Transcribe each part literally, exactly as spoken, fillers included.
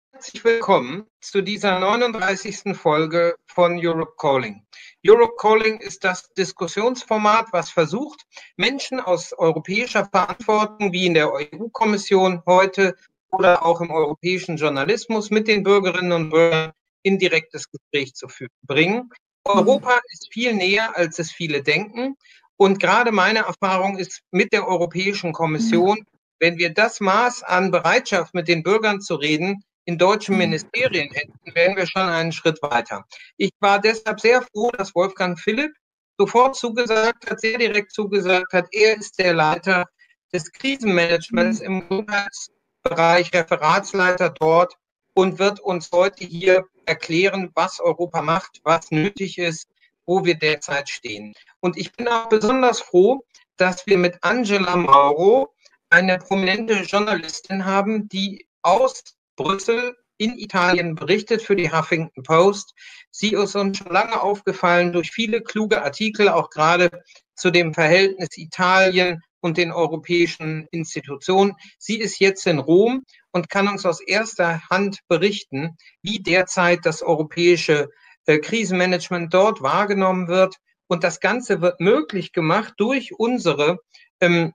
Herzlich willkommen zu dieser neununddreißigsten Folge von Europe Calling. Europe Calling ist das Diskussionsformat, was versucht, Menschen aus europäischer Verantwortung wie in der E U-Kommission heute oder auch im europäischen Journalismus mit den Bürgerinnen und Bürgern in direktes Gespräch zu bringen. Europa ist viel näher, als es viele denken. Und gerade meine Erfahrung ist mit der Europäischen Kommission, wenn wir das Maß an Bereitschaft, mit den Bürgern zu reden, in deutschen Ministerien hätten, wären wir schon einen Schritt weiter. Ich war deshalb sehr froh, dass Wolfgang Philipp sofort zugesagt hat, sehr direkt zugesagt hat, er ist der Leiter des Krisenmanagements im Gesundheitsbereich, Referatsleiter dort und wird uns heute hier erklären, was Europa macht, was nötig ist, wo wir derzeit stehen. Und ich bin auch besonders froh, dass wir mit Angela Mauro eine prominente Journalistin haben, die aus Brüssel in Italien berichtet für die Huffington Post. Sie ist uns schon lange aufgefallen durch viele kluge Artikel, auch gerade zu dem Verhältnis Italien und den europäischen Institutionen. Sie ist jetzt in Rom und kann uns aus erster Hand berichten, wie derzeit das europäische äh, Krisenmanagement dort wahrgenommen wird. Und das Ganze wird möglich gemacht durch unsere ähm,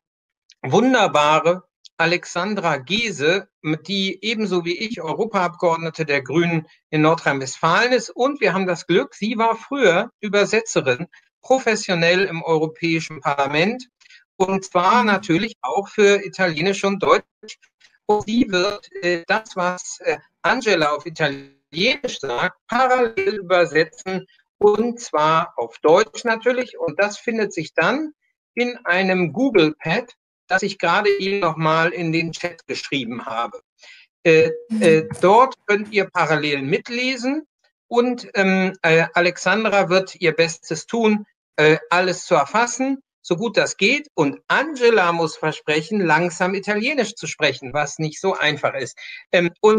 wunderbare Alexandra Gese, die ebenso wie ich Europaabgeordnete der Grünen in Nordrhein-Westfalen ist. Und wir haben das Glück, sie war früher Übersetzerin, professionell im Europäischen Parlament. Und zwar natürlich auch für Italienisch und Deutsch. Und sie wird äh, das, was äh, Angela auf Italienisch sagt, parallel übersetzen. Und zwar auf Deutsch natürlich. Und das findet sich dann in einem Google-Pad, das ich gerade eben nochmal in den Chat geschrieben habe. Äh, äh, dort könnt ihr parallel mitlesen und ähm, äh, Alexandra wird ihr Bestes tun, äh, alles zu erfassen, so gut das geht. Und Angela muss versprechen, langsam Italienisch zu sprechen, was nicht so einfach ist. Ähm, und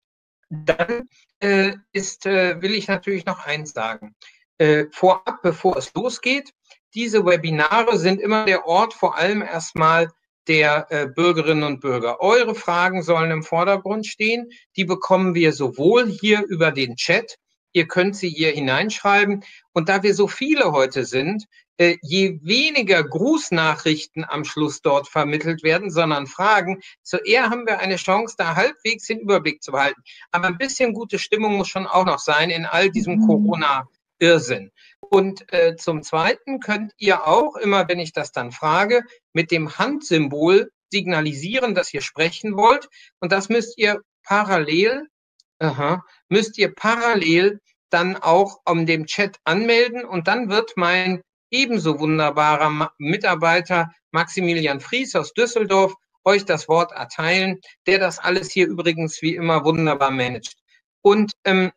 dann äh, ist, äh, will ich natürlich noch eins sagen. Äh, vorab, bevor es losgeht, diese Webinare sind immer der Ort vor allem erstmal der äh, Bürgerinnen und Bürger. Eure Fragen sollen im Vordergrund stehen. Die bekommen wir sowohl hier über den Chat, ihr könnt sie hier hineinschreiben. Und da wir so viele heute sind, äh, je weniger Grußnachrichten am Schluss dort vermittelt werden, sondern Fragen, so eher haben wir eine Chance, da halbwegs den Überblick zu behalten. Aber ein bisschen gute Stimmung muss schon auch noch sein in all diesem Corona-Irrsinn. Und äh, zum Zweiten könnt ihr auch immer, wenn ich das dann frage, mit dem Handsymbol signalisieren, dass ihr sprechen wollt. Und das müsst ihr parallel, aha, müsst ihr parallel dann auch um dem Chat anmelden. Und dann wird mein ebenso wunderbarer Mitarbeiter Maximilian Fries aus Düsseldorf euch das Wort erteilen, der das alles hier übrigens wie immer wunderbar managt. Und ähm,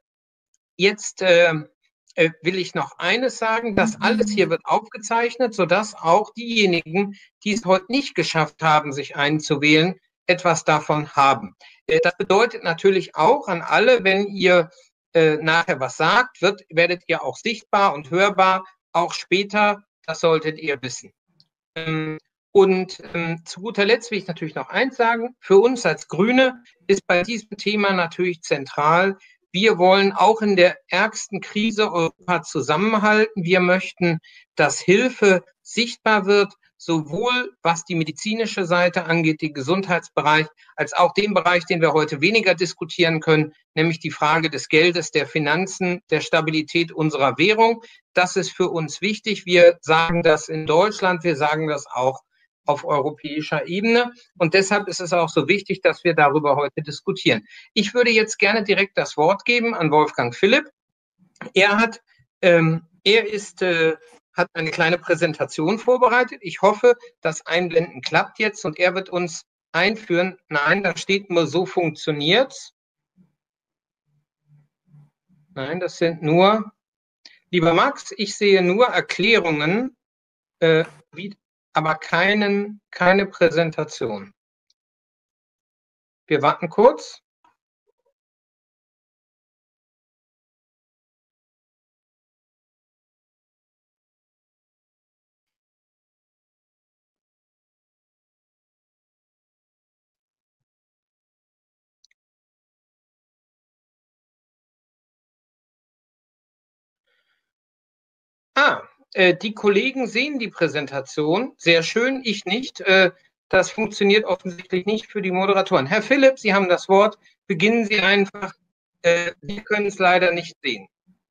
jetzt äh, äh, will ich noch eines sagen, das alles hier wird aufgezeichnet, sodass auch diejenigen, die es heute nicht geschafft haben, sich einzuwählen, etwas davon haben. Äh, das bedeutet natürlich auch an alle, wenn ihr äh, nachher was sagt, wird, werdet ihr auch sichtbar und hörbar, auch später, das solltet ihr wissen. Ähm, und ähm, zu guter Letzt will ich natürlich noch eins sagen. Für uns als Grüne ist bei diesem Thema natürlich zentral, wir wollen auch in der ärgsten Krise Europa zusammenhalten. Wir möchten, dass Hilfe sichtbar wird, sowohl was die medizinische Seite angeht, den Gesundheitsbereich, als auch den Bereich, den wir heute weniger diskutieren können, nämlich die Frage des Geldes, der Finanzen, der Stabilität unserer Währung. Das ist für uns wichtig. Wir sagen das in Deutschland, wir sagen das auch auf europäischer Ebene. Und deshalb ist es auch so wichtig, dass wir darüber heute diskutieren. Ich würde jetzt gerne direkt das Wort geben an Wolfgang Philipp. Er hat, ähm, er ist, äh, hat eine kleine Präsentation vorbereitet. Ich hoffe, das Einblenden klappt jetzt und er wird uns einführen. Nein, da steht nur, so funktioniert's. Nein, das sind nur, lieber Max, ich sehe nur Erklärungen, äh, wie, aber keinen, keine Präsentation. Wir warten kurz. Ah, äh, die Kollegen sehen die Präsentation. Sehr schön, ich nicht. Äh, das funktioniert offensichtlich nicht für die Moderatoren. Herr Philipp, Sie haben das Wort. Beginnen Sie einfach. Äh, wir können es leider nicht sehen.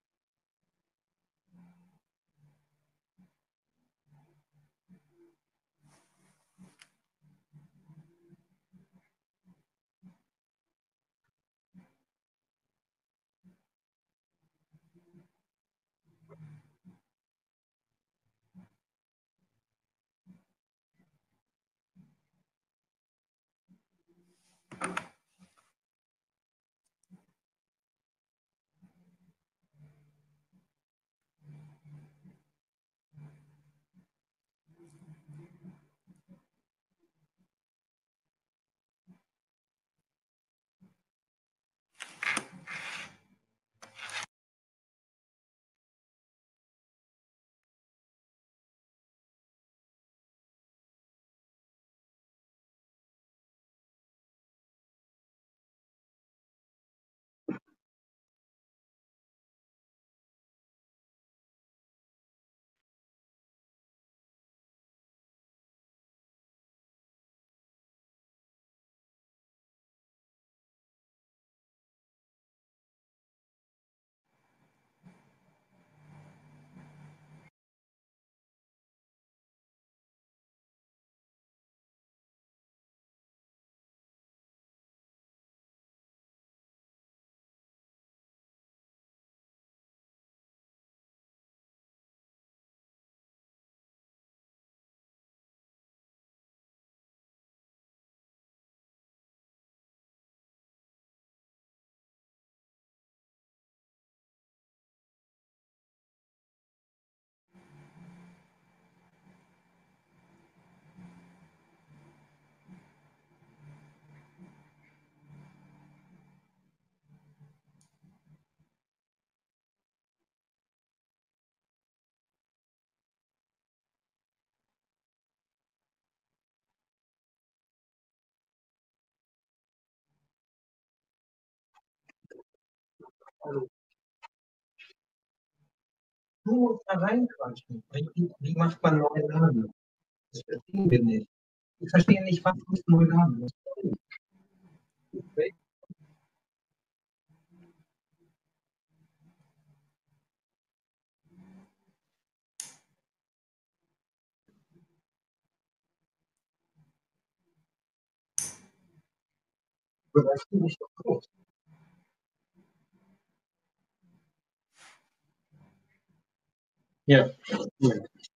Also, du musst da reinquatschen. Wie, wie macht man neue Namen? Das verstehen wir nicht. Ich verstehe nicht, was ist neue Namen? Das finde ich doch gut. Ja. Ja.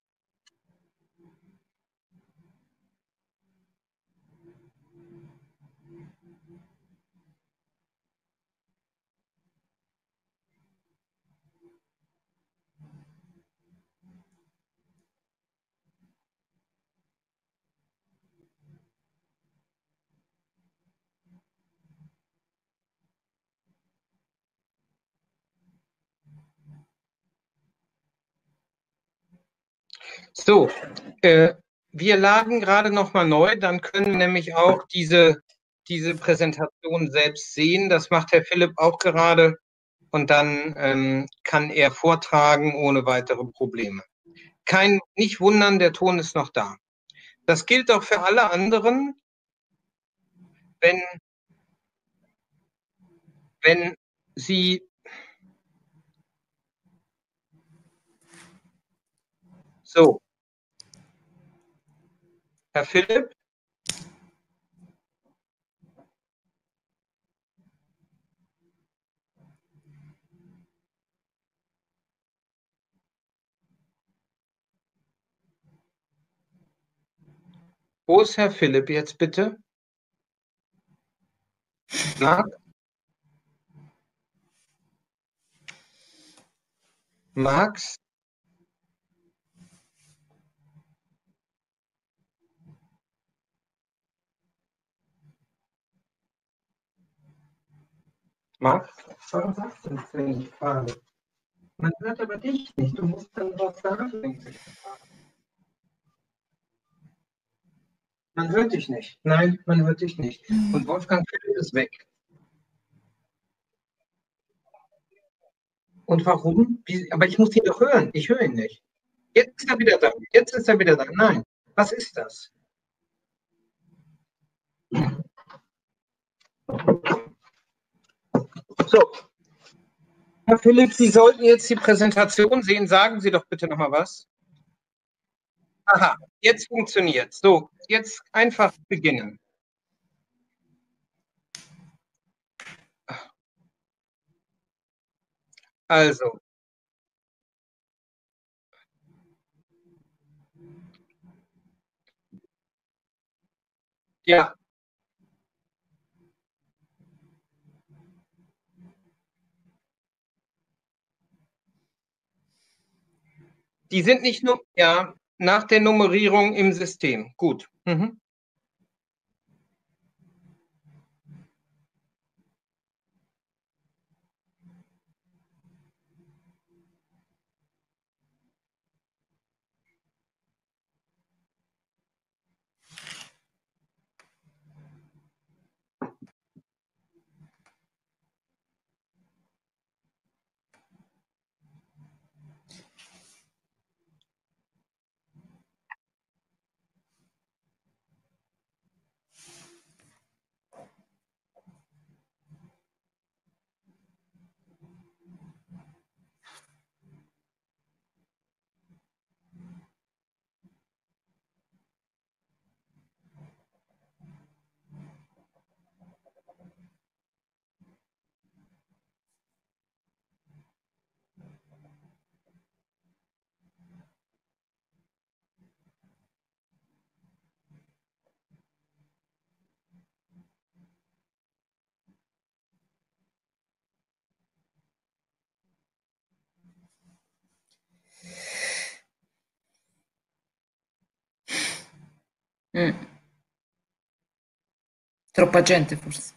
So, äh, wir laden gerade noch mal neu, dann können wir nämlich auch diese, diese Präsentation selbst sehen. Das macht Herr Philipp auch gerade und dann ähm, kann er vortragen ohne weitere Probleme. Kein, nicht wundern, der Ton ist noch da. Das gilt auch für alle anderen. Wenn, wenn Sie so, Herr Philipp, wo ist Herr Philipp jetzt bitte? Marc? Max? Max? Warum sagst du das, wenn ich frage? Man hört aber dich nicht. Du musst dann was sagen. Man hört dich nicht. Nein, man hört dich nicht. Und Wolfgang Philipp ist weg. Und warum? Wie, aber ich muss ihn doch hören. Ich höre ihn nicht. Jetzt ist er wieder da. Jetzt ist er wieder da. Nein. Was ist das? So, Herr Philipp, Sie sollten jetzt die Präsentation sehen. Sagen Sie doch bitte noch mal was. Aha, jetzt funktioniert. So, jetzt einfach beginnen. Also, ja, die sind nicht nur, ja, nach der Nummerierung im System. Gut. Mhm. Mm. Troppa gente forse.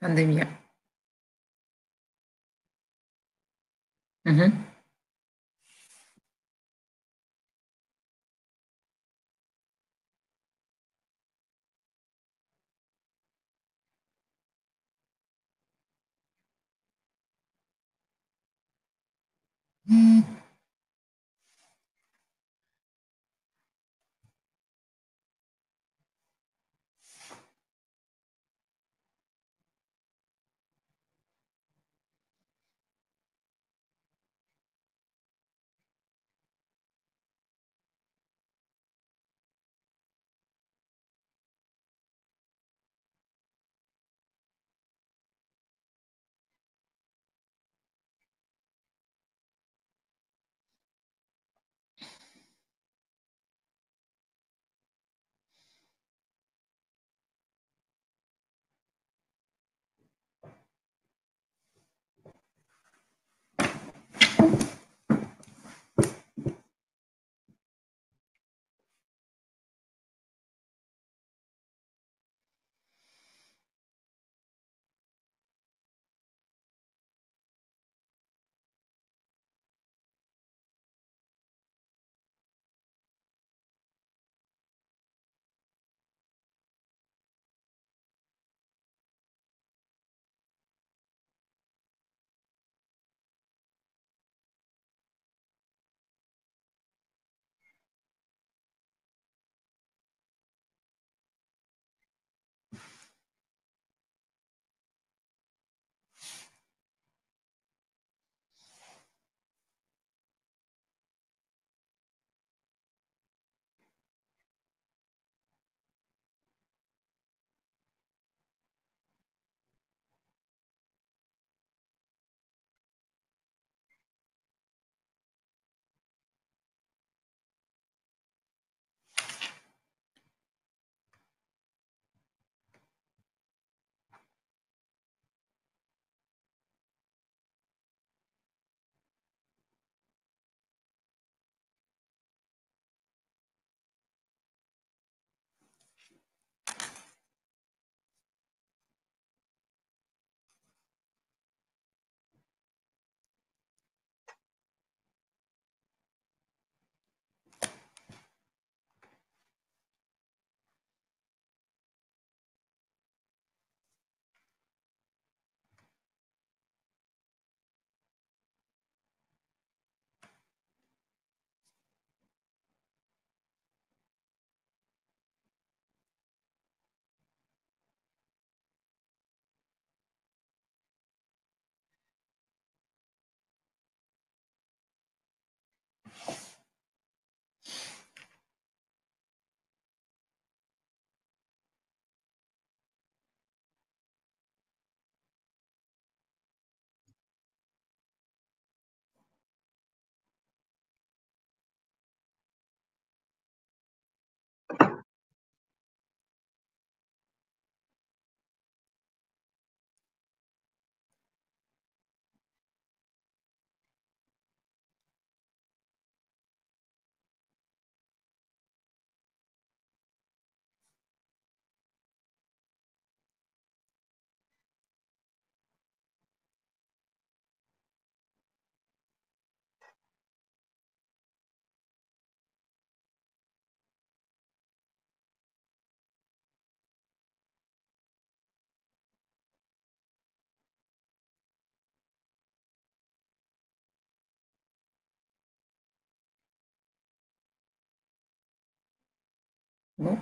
Pandemia. Mhm. No?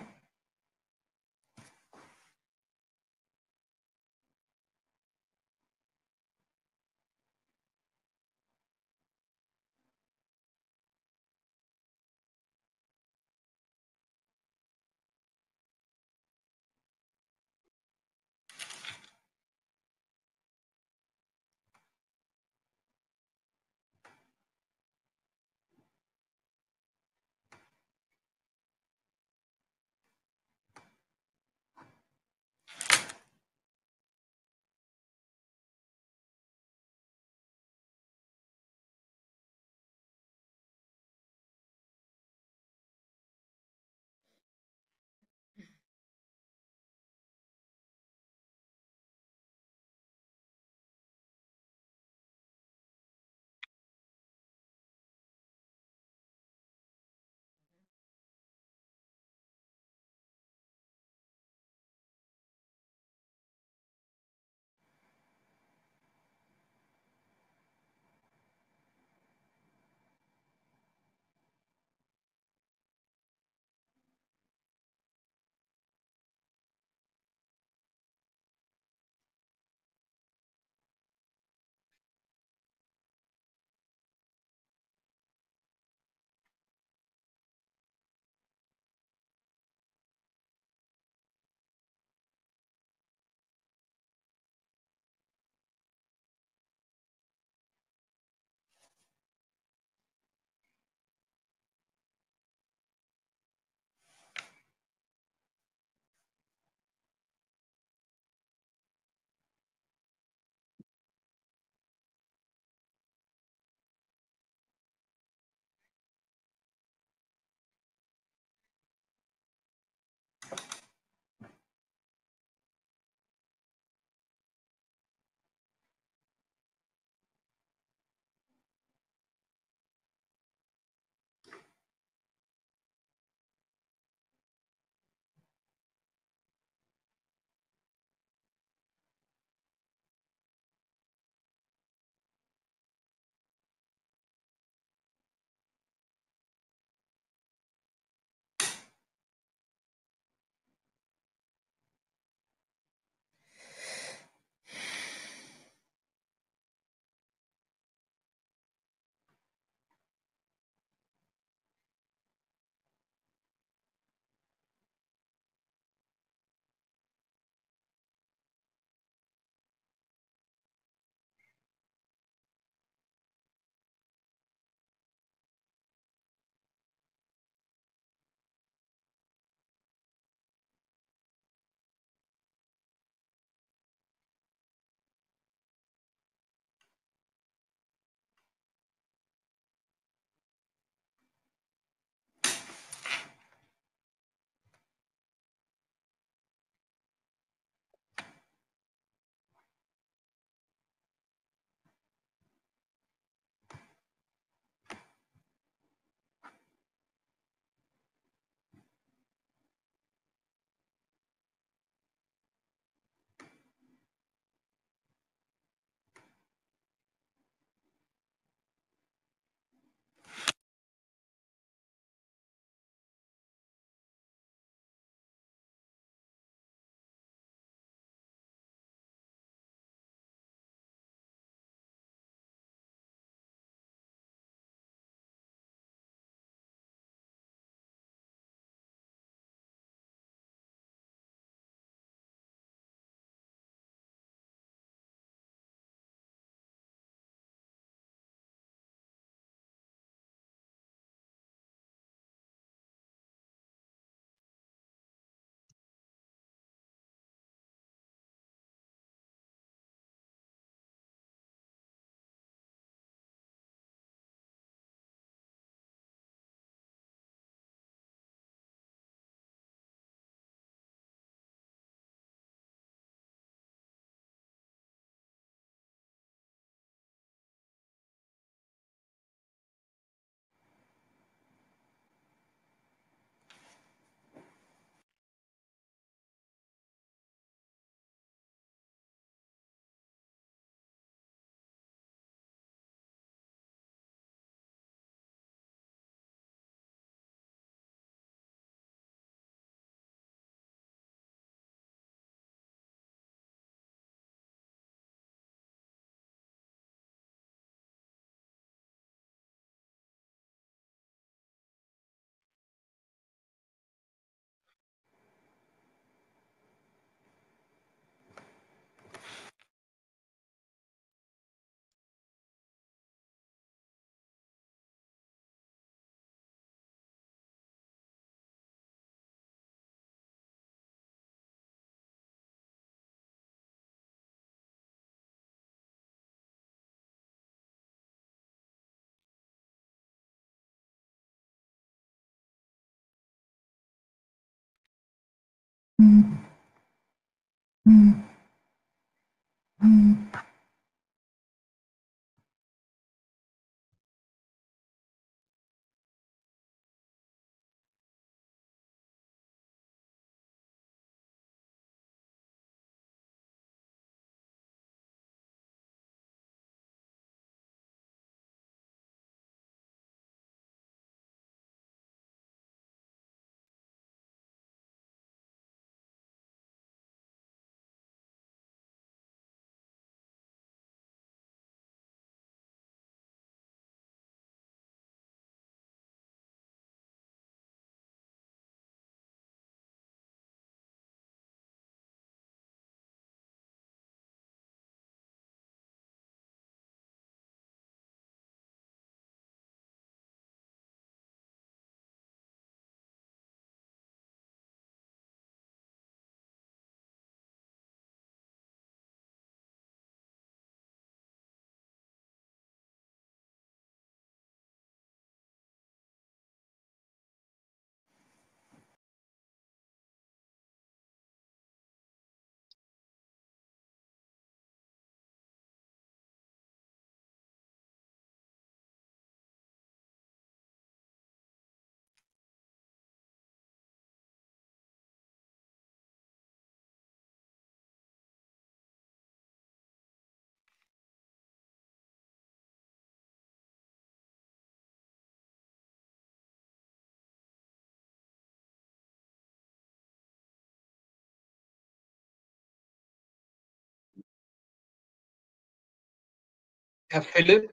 Herr Philipp,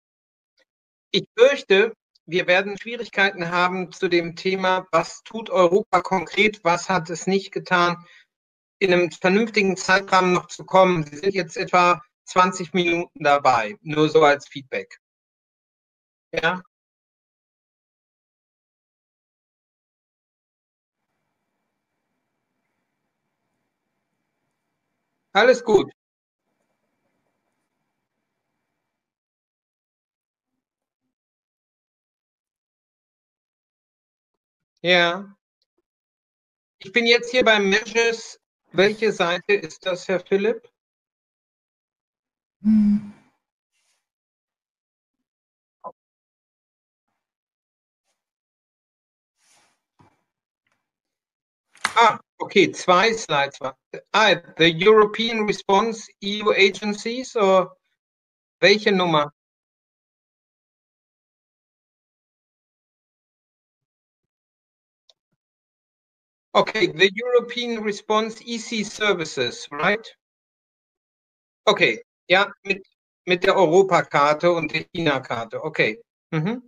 ich fürchte, wir werden Schwierigkeiten haben zu dem Thema, was tut Europa konkret, was hat es nicht getan, in einem vernünftigen Zeitrahmen noch zu kommen. Sie sind jetzt etwa zwanzig Minuten dabei, nur so als Feedback. Ja, alles gut. Ja, ich bin jetzt hier bei Measures. Welche Seite ist das, Herr Philipp? Ah, okay, zwei Slides. Ah, the European Response E U Agencies, oder welche Nummer? Okay, the European Response E C Services, right? Okay, ja, mit, mit der Europakarte und der China-Karte. Okay. Mhm.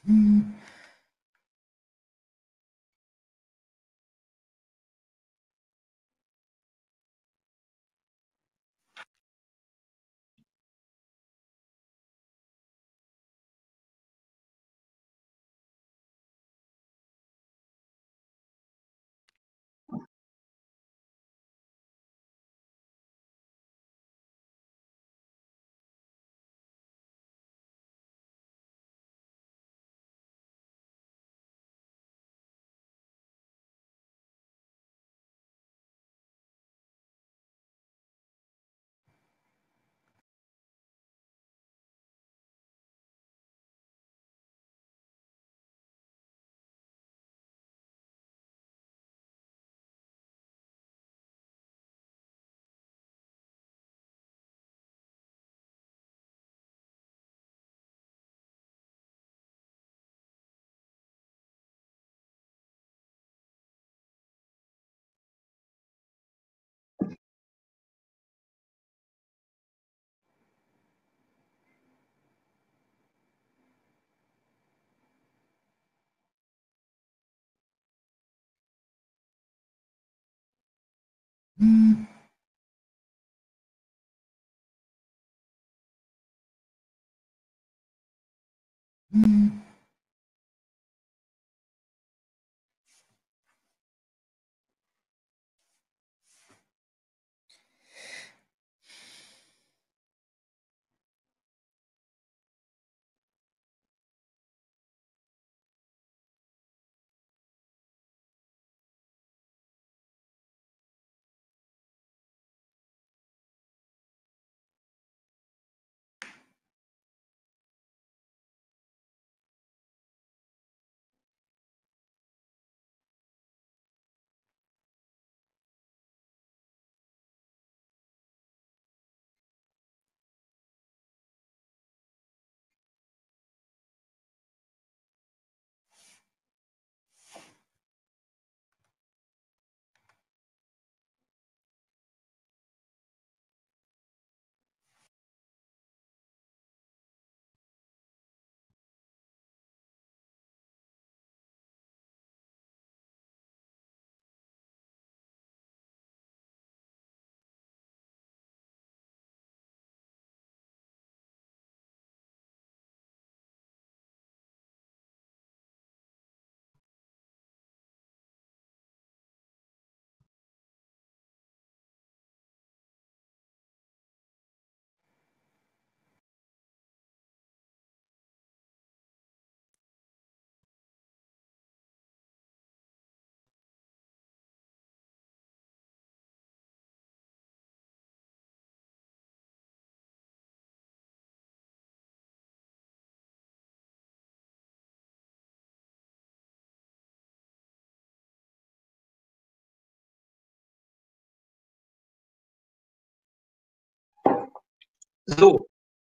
So,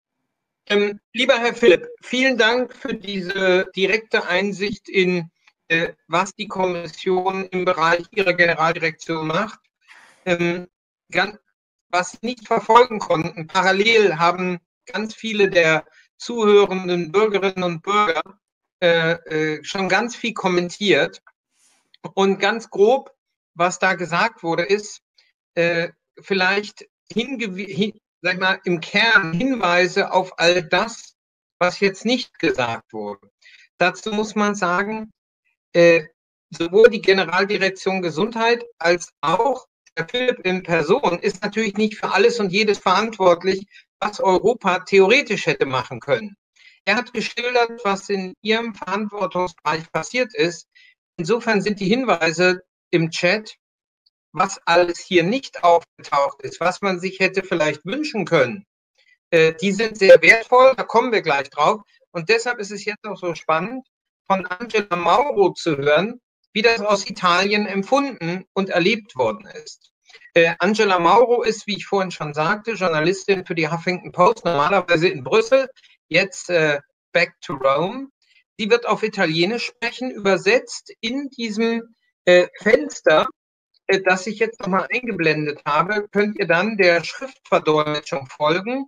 ähm, lieber Herr Philipp, vielen Dank für diese direkte Einsicht in, äh, was die Kommission im Bereich Ihrer Generaldirektion macht. Ähm, ganz, was Sie nicht verfolgen konnten, parallel haben ganz viele der zuhörenden Bürgerinnen und Bürger äh, äh, schon ganz viel kommentiert. Und ganz grob, was da gesagt wurde, ist äh, vielleicht hingewiesen, sag mal, im Kern Hinweise auf all das, was jetzt nicht gesagt wurde. Dazu muss man sagen, äh, sowohl die Generaldirektion Gesundheit als auch Herr Philipp in Person ist natürlich nicht für alles und jedes verantwortlich, was Europa theoretisch hätte machen können. Er hat geschildert, was in Ihrem Verantwortungsbereich passiert ist. Insofern sind die Hinweise im Chat, was alles hier nicht aufgetaucht ist, was man sich hätte vielleicht wünschen können, äh, die sind sehr wertvoll, da kommen wir gleich drauf. Und deshalb ist es jetzt auch so spannend, von Angela Mauro zu hören, wie das aus Italien empfunden und erlebt worden ist. Äh, Angela Mauro ist, wie ich vorhin schon sagte, Journalistin für die Huffington Post, normalerweise in Brüssel, jetzt äh, back to Rome. Sie wird auf Italienisch sprechen, übersetzt in diesem äh, Fenster, äh, das ich jetzt nochmal eingeblendet habe, könnt ihr dann der Schriftverdolmetschung folgen.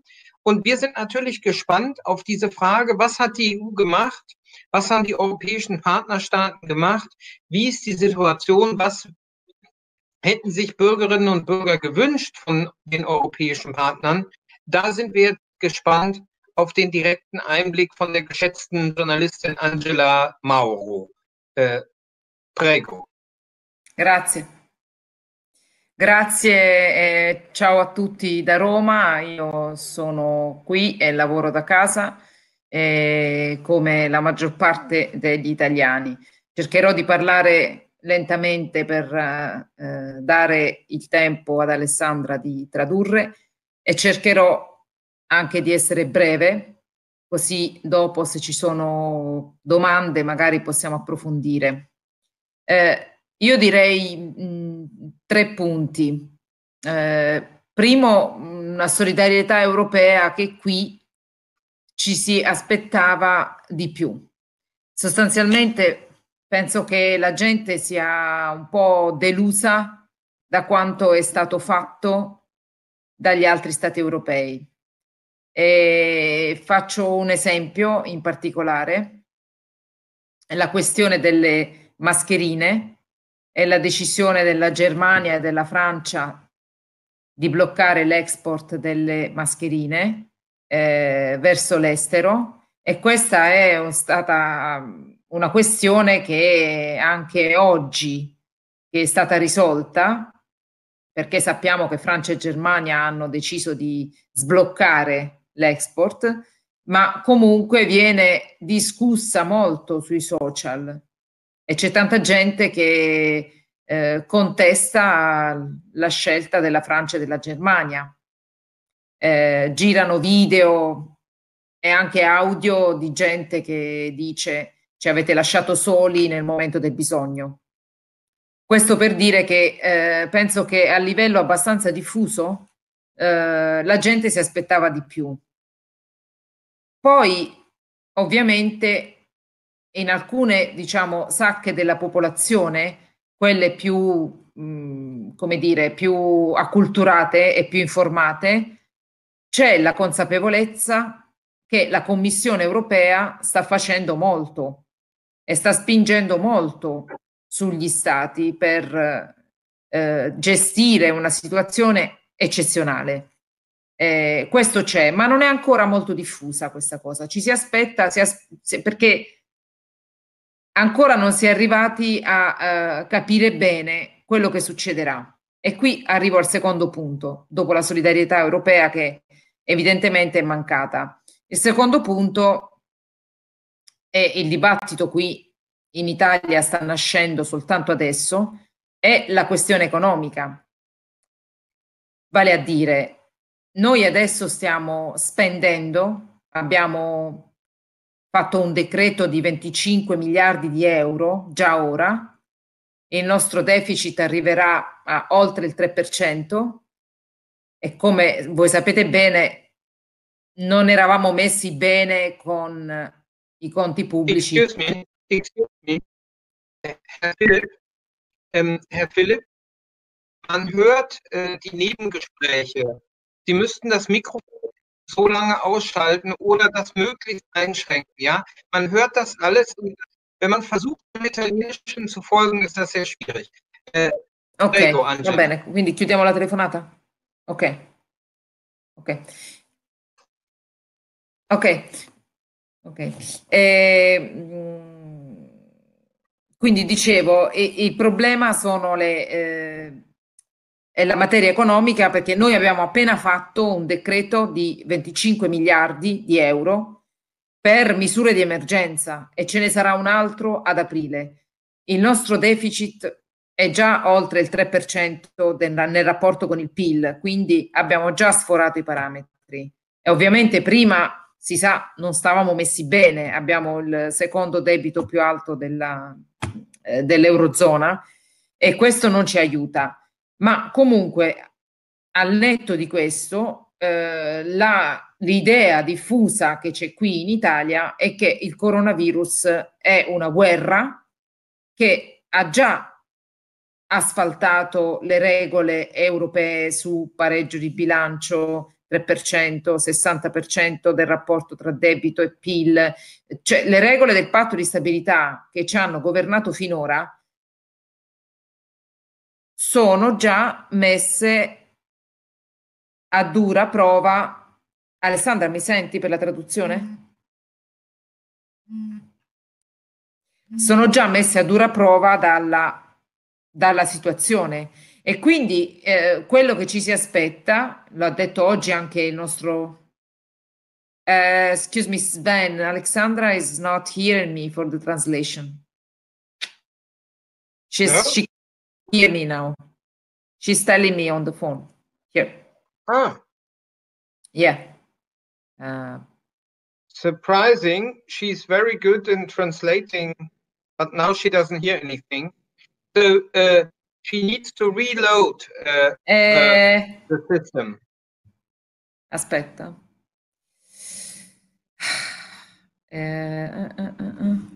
Und wir sind natürlich gespannt auf diese Frage, was hat die E U gemacht? Was haben die europäischen Partnerstaaten gemacht? Wie ist die Situation? Was hätten sich Bürgerinnen und Bürger gewünscht von den europäischen Partnern? Da sind wir gespannt auf den direkten Einblick von der geschätzten Journalistin Angela Mauro. Eh, prego. Grazie. Grazie e ciao a tutti da Roma. Io sono qui e lavoro da casa eh, come la maggior parte degli italiani. Cercherò di parlare lentamente per eh, dare il tempo ad Alessandra di tradurre e cercherò anche di essere breve, così dopo se ci sono domande magari possiamo approfondire. Eh, io direi mh, tre punti. Eh, primo, una solidarietà europea che qui ci si aspettava di più. Sostanzialmente penso che la gente sia un po' delusa da quanto è stato fatto dagli altri stati europei. E faccio un esempio in particolare, la questione delle mascherine e la decisione della Germania e della Francia di bloccare l'export delle mascherine eh, verso l'estero, e questa è stata una questione che anche oggi che è stata risolta, perché sappiamo che Francia e Germania hanno deciso di sbloccare l'export, ma comunque viene discussa molto sui social e c'è tanta gente che eh, contesta la scelta della Francia e della Germania. Eh, girano video e anche audio di gente che dice ci avete lasciato soli nel momento del bisogno. Questo per dire che eh, penso che a livello abbastanza diffuso eh, la gente si aspettava di più. Poi ovviamente in alcune, diciamo, sacche della popolazione, quelle più, mh, come dire, più acculturate e più informate, c'è la consapevolezza che la Commissione europea sta facendo molto e sta spingendo molto sugli stati per eh, gestire una situazione eccezionale. Eh, questo c'è, ma non è ancora molto diffusa questa cosa. Ci si aspetta, si as- perché ancora non si è arrivati a uh, capire bene quello che succederà. E qui arrivo al secondo punto, dopo la solidarietà europea che evidentemente è mancata. Il secondo punto è il dibattito qui in Italia sta nascendo soltanto adesso, è la questione economica. Vale a dire, noi adesso stiamo spendendo, abbiamo fatto un decreto di venticinque miliardi di euro già ora, il nostro deficit arriverà a oltre il tre per cento e come voi sapete bene non eravamo messi bene con i conti pubblici. Excuse me, excuse me. Herr Philipp, ähm, Herr Philipp, man hört äh, die Nebengespräche. Sie müssten das Mikrofon so lange ausschalten oder das möglichst einschränken. Ja, man hört das alles und wenn man versucht, dem Italienischen zu folgen, ist das sehr schwierig. Äh, ok, prego, Angela. va bene, quindi chiudiamo la telefonata? Ok, ok, ok, ok. Eh, quindi dicevo, e, il problema sono le... Eh, è la materia economica, perché noi abbiamo appena fatto un decreto di venticinque miliardi di euro per misure di emergenza e ce ne sarà un altro ad aprile. Il nostro deficit è già oltre il tre per cento del, nel rapporto con il P I L, quindi abbiamo già sforato i parametri. E ovviamente prima, si sa, non stavamo messi bene, abbiamo il secondo debito più alto della, eh, dell'Eurozona e questo non ci aiuta. Ma comunque, al netto di questo, eh, l'idea diffusa che c'è qui in Italia è che il coronavirus è una guerra che ha già asfaltato le regole europee su pareggio di bilancio, tre per cento, sessanta per cento del rapporto tra debito e P I L. Cioè, le regole del patto di stabilità che ci hanno governato finora sono già messe a dura prova. Alessandra, mi senti per la traduzione? Sono già messe a dura prova dalla, dalla situazione. E quindi eh, quello che ci si aspetta, l'ha detto oggi anche il nostro... Uh, excuse me, Sven, Alexandra is not hearing me for the translation. She's, No? She can hear me now. She's telling me on the phone. Here. Ah. Yeah. Uh, Surprising. She's very good in translating, but now she doesn't hear anything. So uh, she needs to reload uh, eh, the, the system. Aspetta. Eh, uh, uh, uh, uh.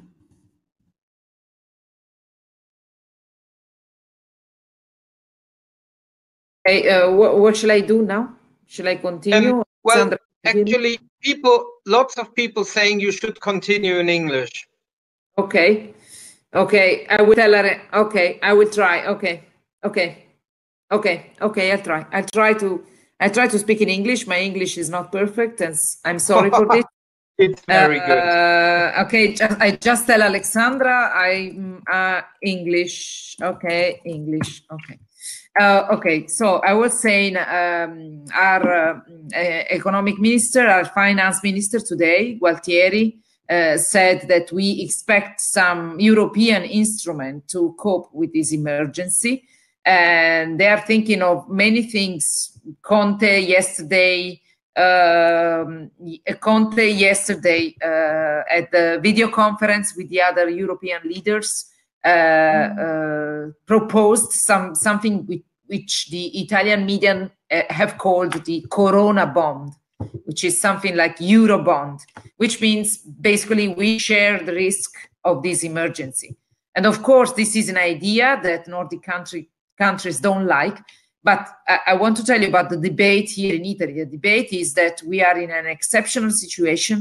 Okay, uh, what, what shall I do now? Shall I continue? Um, well, actually, people, lots of people saying you should continue in English. Okay. Okay, I will tell her. Okay, I will try. Okay. Okay. Okay. Okay, I'll try. I'll try to I try to speak in English. My English is not perfect, and I'm sorry for this. It's very uh, good. Okay, just, I just tell Alexandra I'm uh, English. Okay, English. Okay. Uh, okay, so I was saying um, our uh, economic minister, our finance minister today, Gualtieri, uh, said that we expect some European instrument to cope with this emergency. And they are thinking of many things. Conte yesterday, um, Conte yesterday uh, at the video conference with the other European leaders uh, uh, proposed some something with, which the Italian media uh, have called the Corona bond, which is something like Euro bond, which means basically we share the risk of this emergency. And of course, this is an idea that Nordic country, countries don't like, but I, I want to tell you about the debate here in Italy. The debate is that we are in an exceptional situation,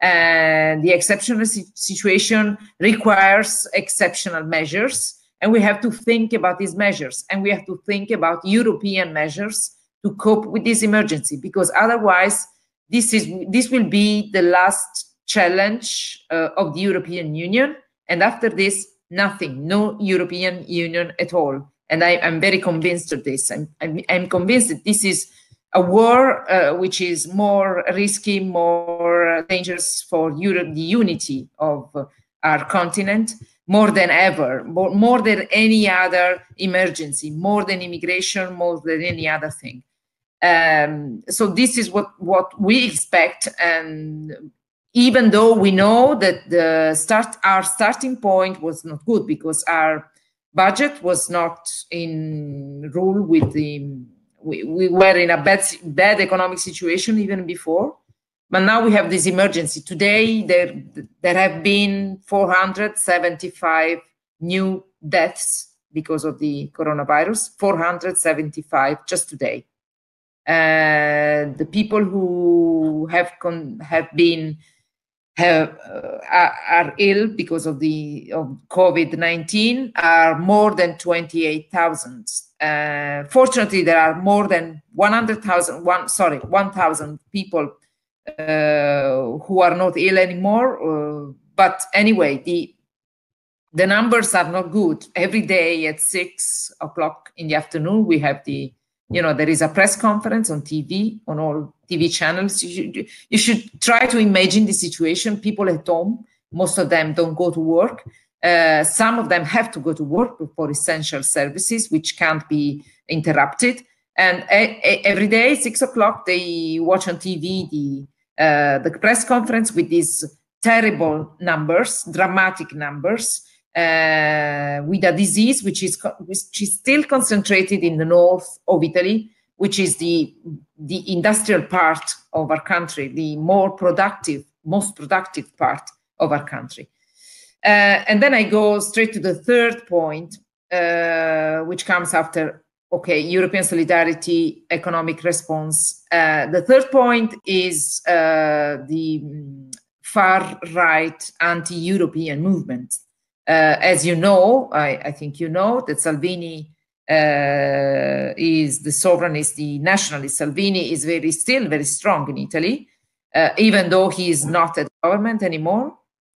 and the exceptional situation requires exceptional measures, and we have to think about these measures, and we have to think about European measures to cope with this emergency, because otherwise this is this will be the last challenge uh, of the European Union, and after this, nothing, no European Union at all. And I, I'm very convinced of this. I'm, I'm, I'm convinced that this is a war uh, which is more risky, more dangerous for Europe, the unity of uh, our continent, more than ever, more, more than any other emergency, more than immigration, more than any other thing. Um, so this is what, what we expect. And even though we know that the start, our starting point was not good, because our budget was not in rule with the, we, we were in a bad, bad economic situation even before, but now we have this emergency. Today, there, there have been four hundred seventy-five new deaths because of the coronavirus, four hundred seventy-five just today. Uh, the people who have, con have been Have, uh, are, are ill because of the of COVID nineteen are more than twenty-eight thousand. Uh, fortunately, there are more than one hundred thousand, one, sorry, one thousand people uh, who are not ill anymore. Uh, but anyway, the the numbers are not good. Every day at six o'clock in the afternoon, we have the, you know, there is a press conference on T V, on all T V channels. You should, you should try to imagine the situation. People at home, most of them don't go to work. Uh, some of them have to go to work for essential services, which can't be interrupted. And a, a, every day, six o'clock, they watch on T V the, uh, the press conference with these terrible numbers, dramatic numbers, uh, with a disease which is, which is still concentrated in the north of Italy, which is the, the industrial part of our country, the more productive, most productive part of our country. Uh, and then I go straight to the third point, uh, which comes after okay, European solidarity, economic response. Uh, the third point is uh, the far-right anti-European movement. Uh, as you know, I, I think you know that Salvini uh, is the sovereignist, the nationalist. Salvini is very still very strong in Italy, uh, even though he is not at government anymore.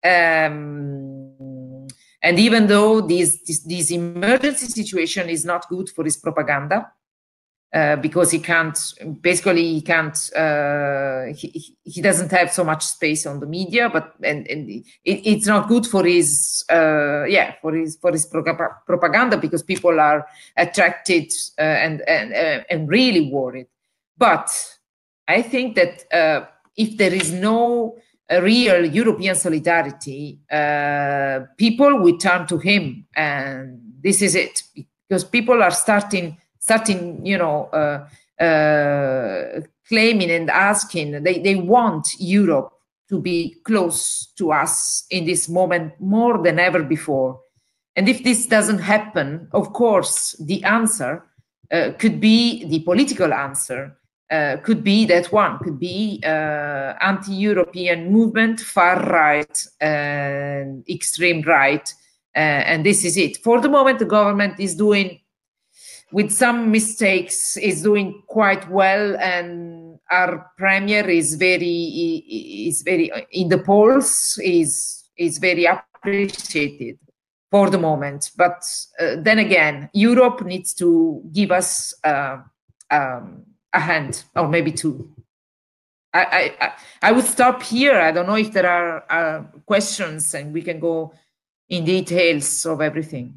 Um, and even though this, this, this emergency situation is not good for his propaganda, Uh, because he can't, basically he can't, uh, he, he doesn't have so much space on the media, but and, and it, it's not good for his, uh, yeah, for his for his pro propaganda, because people are attracted uh, and and uh, and really worried. But I think that uh, if there is no uh, real European solidarity, uh, people will turn to him, and this is it, because people are starting. starting, you know, uh, uh, claiming and asking, they, they want Europe to be close to us in this moment more than ever before. And if this doesn't happen, of course, the answer uh, could be, the political answer, uh, could be that one, could be uh, anti-European movement, far right, and extreme right. Uh, and this is it. For the moment, the government is doing, with some mistakes, is doing quite well, and our premier is very is very in the polls, is is very appreciated for the moment. But uh, then again, Europe needs to give us uh, um, a hand, or maybe two. I, I I would stop here. I don't know if there are uh, questions, and we can go in details of everything.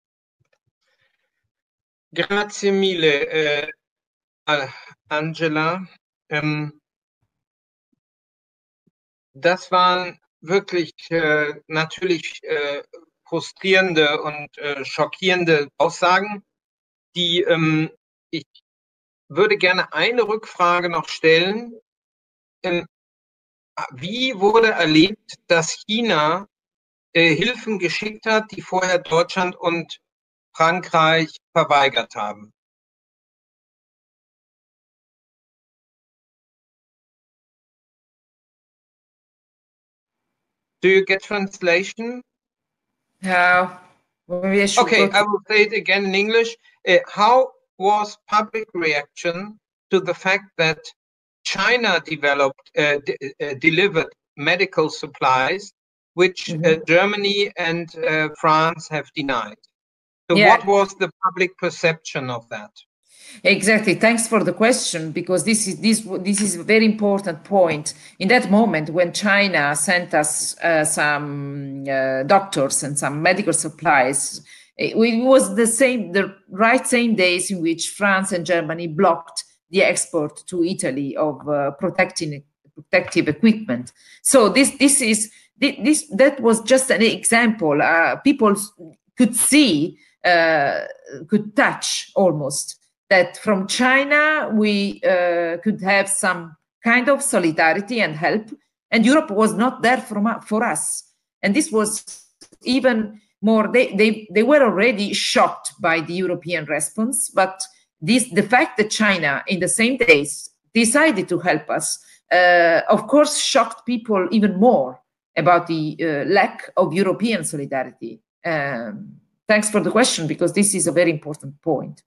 Grazie mille, äh, Angela. Ähm, das waren wirklich äh, natürlich äh, frustrierende und äh, schockierende Aussagen, die ähm, ich würde gerne eine Rückfrage noch stellen. Ähm, wie wurde erlebt, dass China äh, Hilfen geschickt hat, die vorher Deutschland und Frankreich verweigert haben? Do you get translation? Yeah. Okay, I will say it again in English. Uh, how was public reaction to the fact that China developed, uh, uh, delivered medical supplies, which mm-hmm. uh, Germany and uh, France have denied? So yeah. What was the public perception of that? Exactly. Thanks for the question, because this is this this is a very important point. In that moment, when China sent us uh, some uh, doctors and some medical supplies, it, it was the same, the right same days in which France and Germany blocked the export to Italy of uh, protecting protective equipment. So this this is this that was just an example. Uh, people could see, uh, could touch almost, that from China we uh, could have some kind of solidarity and help, and Europe was not there for, for us. And this was even more, they, they, they were already shocked by the European response, but this, the fact that China in the same days decided to help us, uh, of course, shocked people even more about the uh, lack of European solidarity. Um, thanks for the question, because this is a very important point.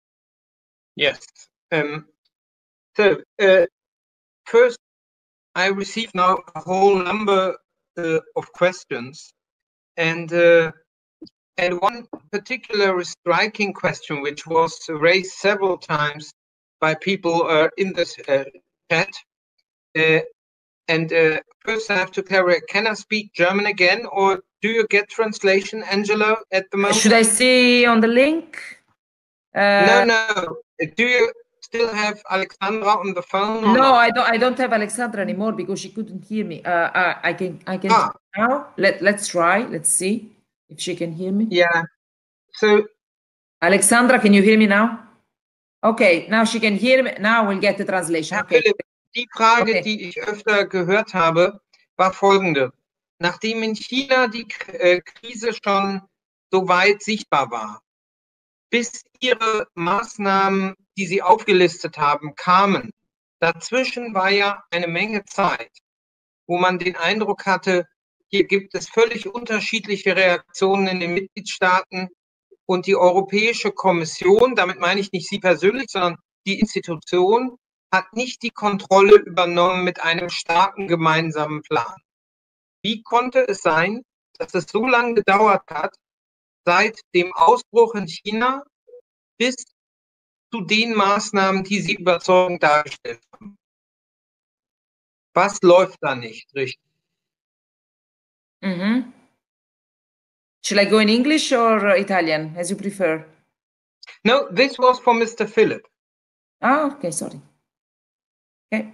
Yes. Um, so uh, first, I received now a whole number uh, of questions, and uh, and one particular striking question, which was raised several times by people uh, in this uh, chat. Uh, and uh, first, I have to clarify: can I speak German again, or do you get translation, Angela, at the moment? Should I see on the link? Uh, no, no. Do you still have Alexandra on the phone? No, not? I don't. I don't have Alexandra anymore because she couldn't hear me. Uh, uh, I can. I can ah. now. Let Let's try. Let's see if she can hear me. Yeah. So, Alexandra, can you hear me now? Okay. Now she can hear me. Now we'll get the translation. Herr Okay. Philipp, die Frage, okay. die ich öfter gehört habe, war folgende: Nachdem in China die äh, Krise schon so weit sichtbar war, bis Ihre Maßnahmen, die Sie aufgelistet haben, kamen. Dazwischen war ja eine Menge Zeit, wo man den Eindruck hatte, hier gibt es völlig unterschiedliche Reaktionen in den Mitgliedstaaten und die Europäische Kommission, damit meine ich nicht Sie persönlich, sondern die Institution, hat nicht die Kontrolle übernommen mit einem starken gemeinsamen Plan. Wie konnte es sein, dass es so lange gedauert hat, seit dem Ausbruch in China bis zu den Maßnahmen, die Sie überzeugend dargestellt haben? Was läuft da nicht richtig? Mm-hmm. Shall I go in English or Italian, as you prefer? No, this was for Mister Philip. Ah, okay, sorry. Okay.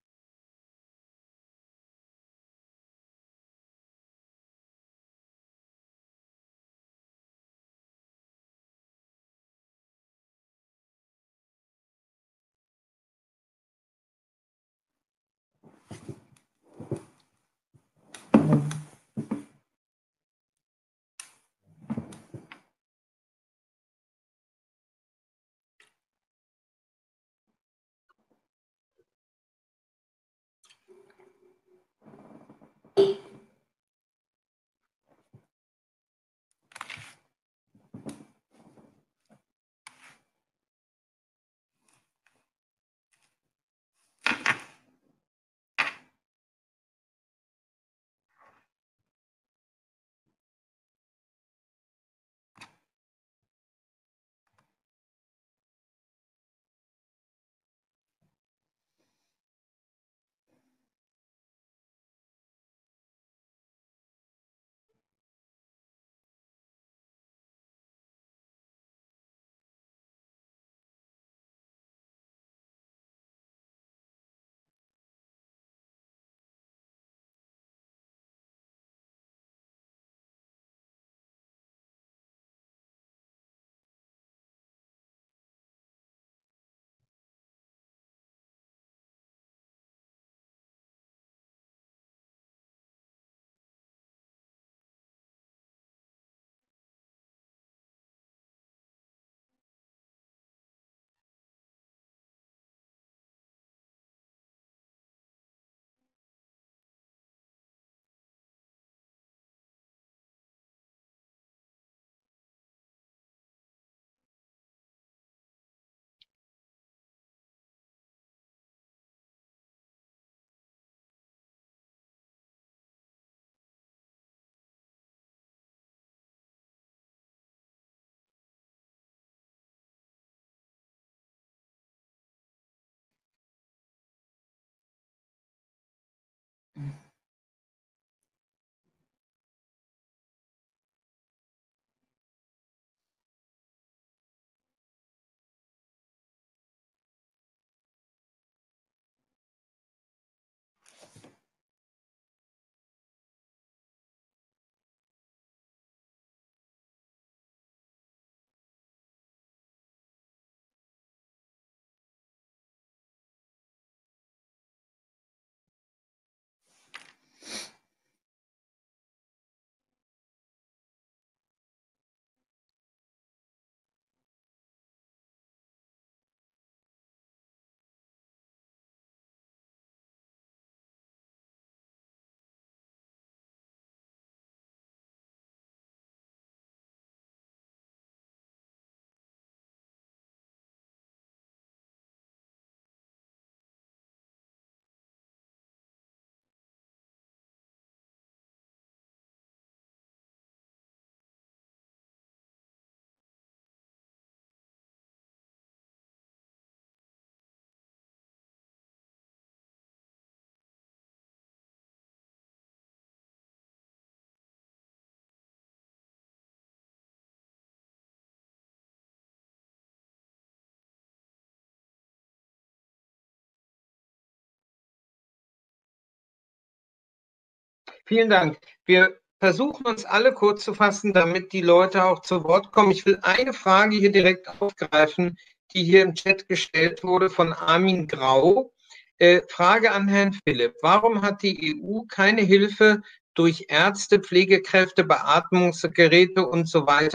Vielen Dank. Wir versuchen uns alle kurz zu fassen, damit die Leute auch zu Wort kommen. Ich will eine Frage hier direkt aufgreifen, die hier im Chat gestellt wurde von Armin Grau. Äh, Frage an Herrn Philipp. Warum hat die E U keine Hilfe durch Ärzte, Pflegekräfte, Beatmungsgeräte und so weiter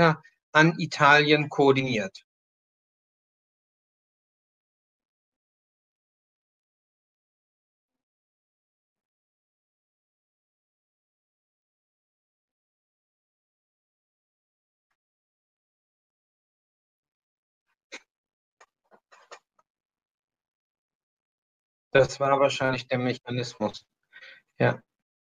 an Italien koordiniert? Das war wahrscheinlich der Mechanismus. Ja.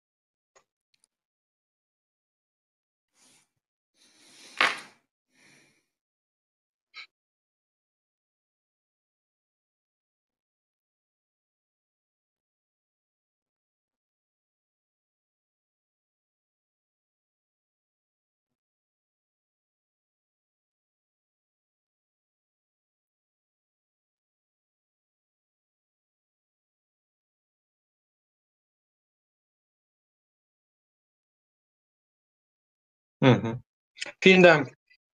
Mhm. Vielen Dank.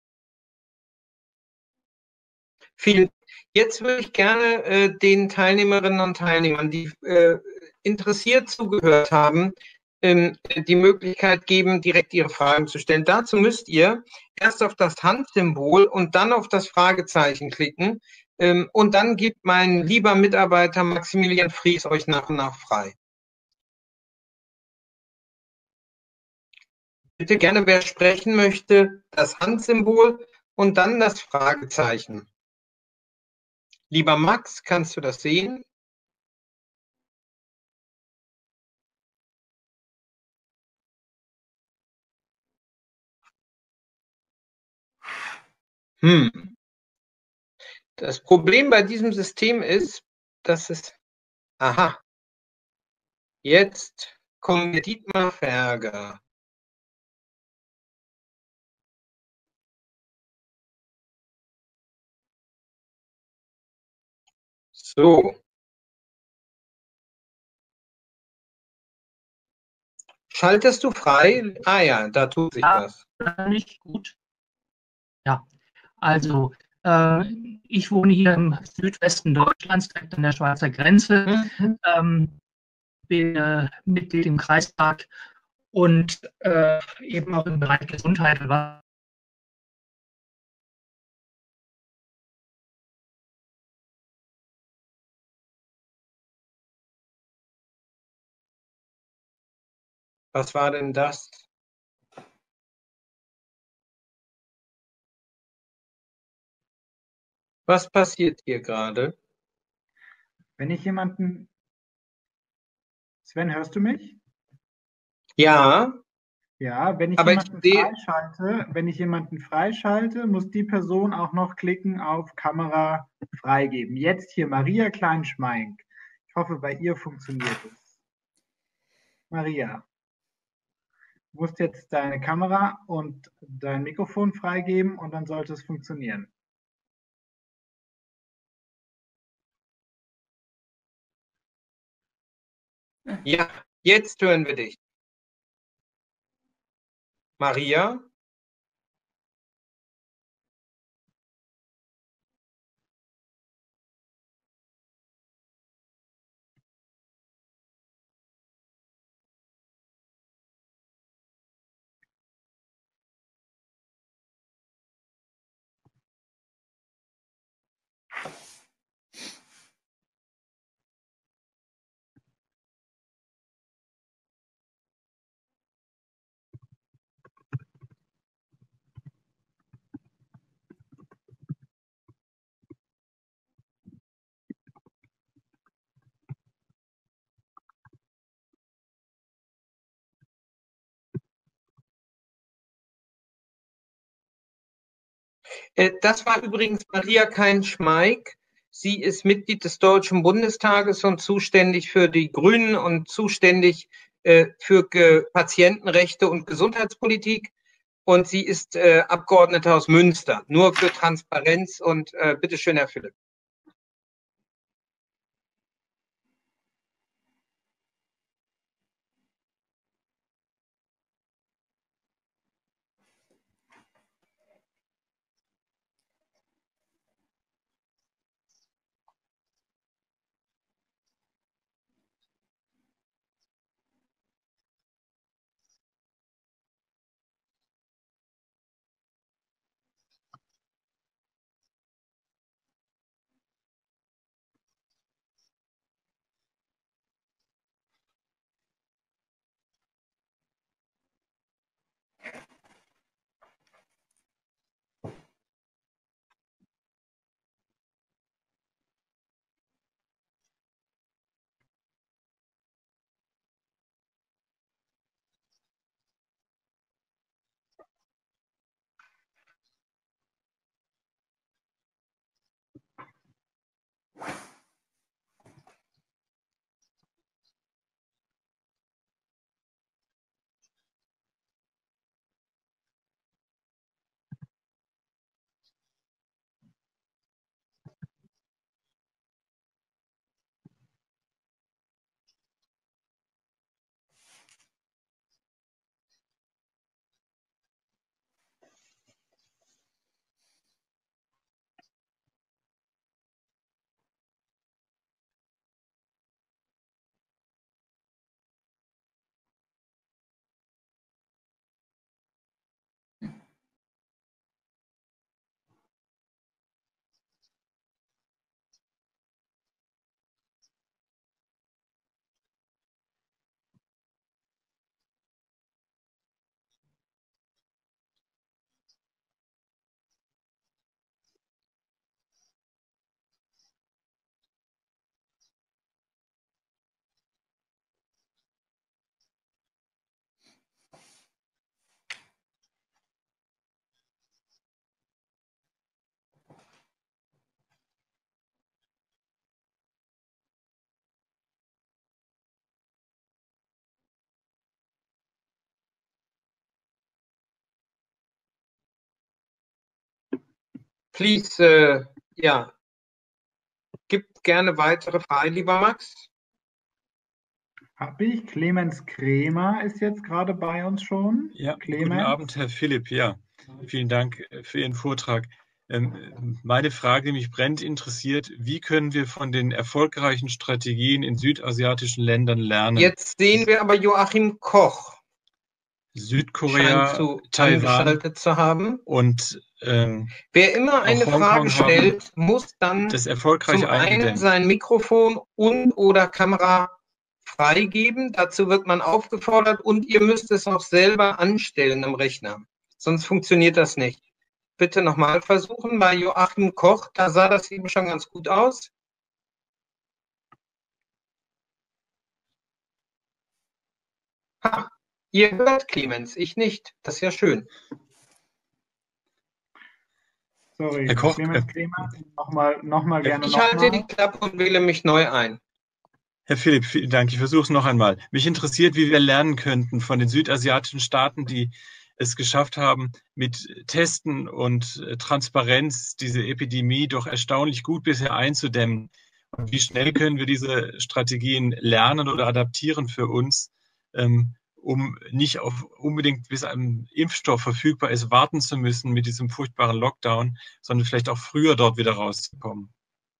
Vielen. Jetzt würde ich gerne äh, den Teilnehmerinnen und Teilnehmern, die äh, interessiert zugehört haben, ähm, die Möglichkeit geben, direkt ihre Fragen zu stellen. Dazu müsst ihr erst auf das Handsymbol und dann auf das Fragezeichen klicken. Ähm, und dann gibt mein lieber Mitarbeiter Maximilian Fries euch nach und nach frei. Bitte gerne, wer sprechen möchte, das Handsymbol und dann das Fragezeichen. Lieber Max, kannst du das sehen? Hm. Das Problem bei diesem System ist, dass es, aha, jetzt kommen wir Dietmar Ferger. So. Schaltest du frei? Ah ja, da tut sich Ja, was. nicht gut. Ja, also äh, ich wohne hier im Südwesten Deutschlands, direkt an der Schweizer Grenze, Mhm. ähm, bin äh, Mitglied im Kreistag und äh, eben auch im Bereich Gesundheit. Was war denn das? Was passiert hier gerade? Wenn ich jemanden. Sven, hörst du mich? Ja, Ja, wenn ich aber ich jemanden sehe, freischalte, wenn ich jemanden freischalte, muss die Person auch noch klicken auf Kamera freigeben. Jetzt hier Maria Kleinschmeink. Ich hoffe, bei ihr funktioniert es. Maria, du musst jetzt deine Kamera und dein Mikrofon freigeben und dann sollte es funktionieren. ja, jetzt hören wir dich. Maria? Äh, das war übrigens Maria Klein-Schmeik. Sie ist Mitglied des Deutschen Bundestages und zuständig für die Grünen und zuständig äh, für Ge Patientenrechte und Gesundheitspolitik. Und sie ist äh, Abgeordnete aus Münster, nur für Transparenz. Und äh, bitteschön, Herr Philipp. Please, äh, ja, gibt gerne weitere Fragen, lieber Max. Habe ich. Clemens Kremer ist jetzt gerade bei uns schon. Ja, Clemens. guten Abend, Herr Philipp. Ja, vielen Dank für Ihren Vortrag. Ähm, meine Frage, die mich brennend interessiert, wie können wir von den erfolgreichen Strategien in südasiatischen Ländern lernen? Jetzt sehen wir aber Joachim Koch. Südkorea, zu Taiwan zu haben. Und ähm, wer immer eine Frage stellt, muss dann das erfolgreich zum einen eingedämmt. sein Mikrofon und oder Kamera freigeben. Dazu wird man aufgefordert und ihr müsst es auch selber anstellen am Rechner. Sonst funktioniert das nicht. Bitte nochmal versuchen bei Joachim Koch. Da sah das eben schon ganz gut aus. Ha, ihr hört Clemens, ich nicht. Das ist ja schön. Sorry, Herr Koch, Clemens Kremer, nochmal noch mal gerne Ich noch halte mal. die Klappe und wähle mich neu ein. Herr Philipp, vielen Dank. Ich versuche es noch einmal. Mich interessiert, wie wir lernen könnten von den südasiatischen Staaten, die es geschafft haben, mit Testen und Transparenz diese Epidemie doch erstaunlich gut bisher einzudämmen. Und wie schnell können wir diese Strategien lernen oder adaptieren für uns, ähm, um nicht auf unbedingt bis ein Impfstoff verfügbar ist, warten zu müssen mit diesem furchtbaren Lockdown, sondern vielleicht auch früher dort wieder rauszukommen.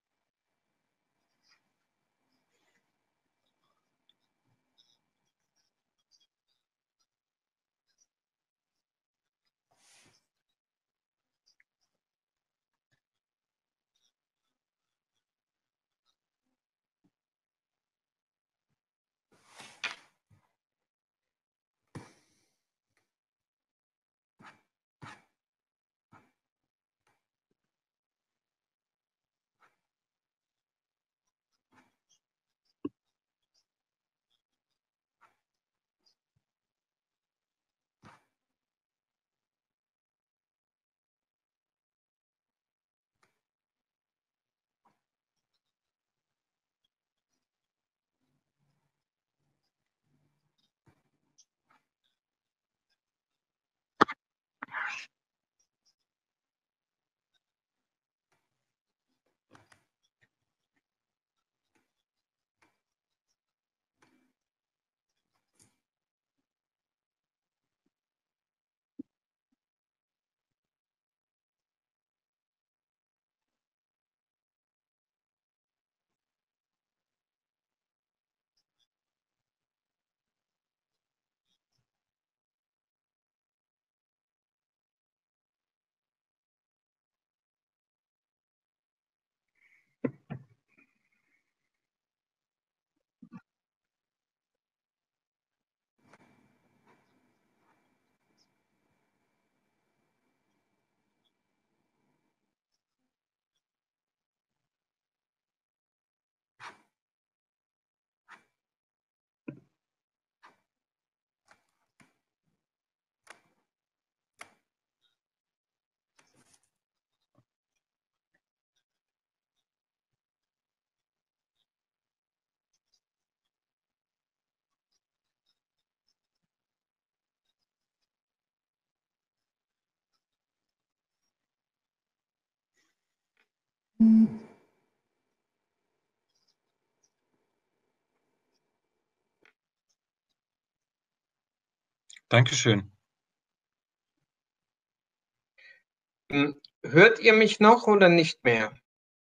Dankeschön. Hört ihr mich noch oder nicht mehr?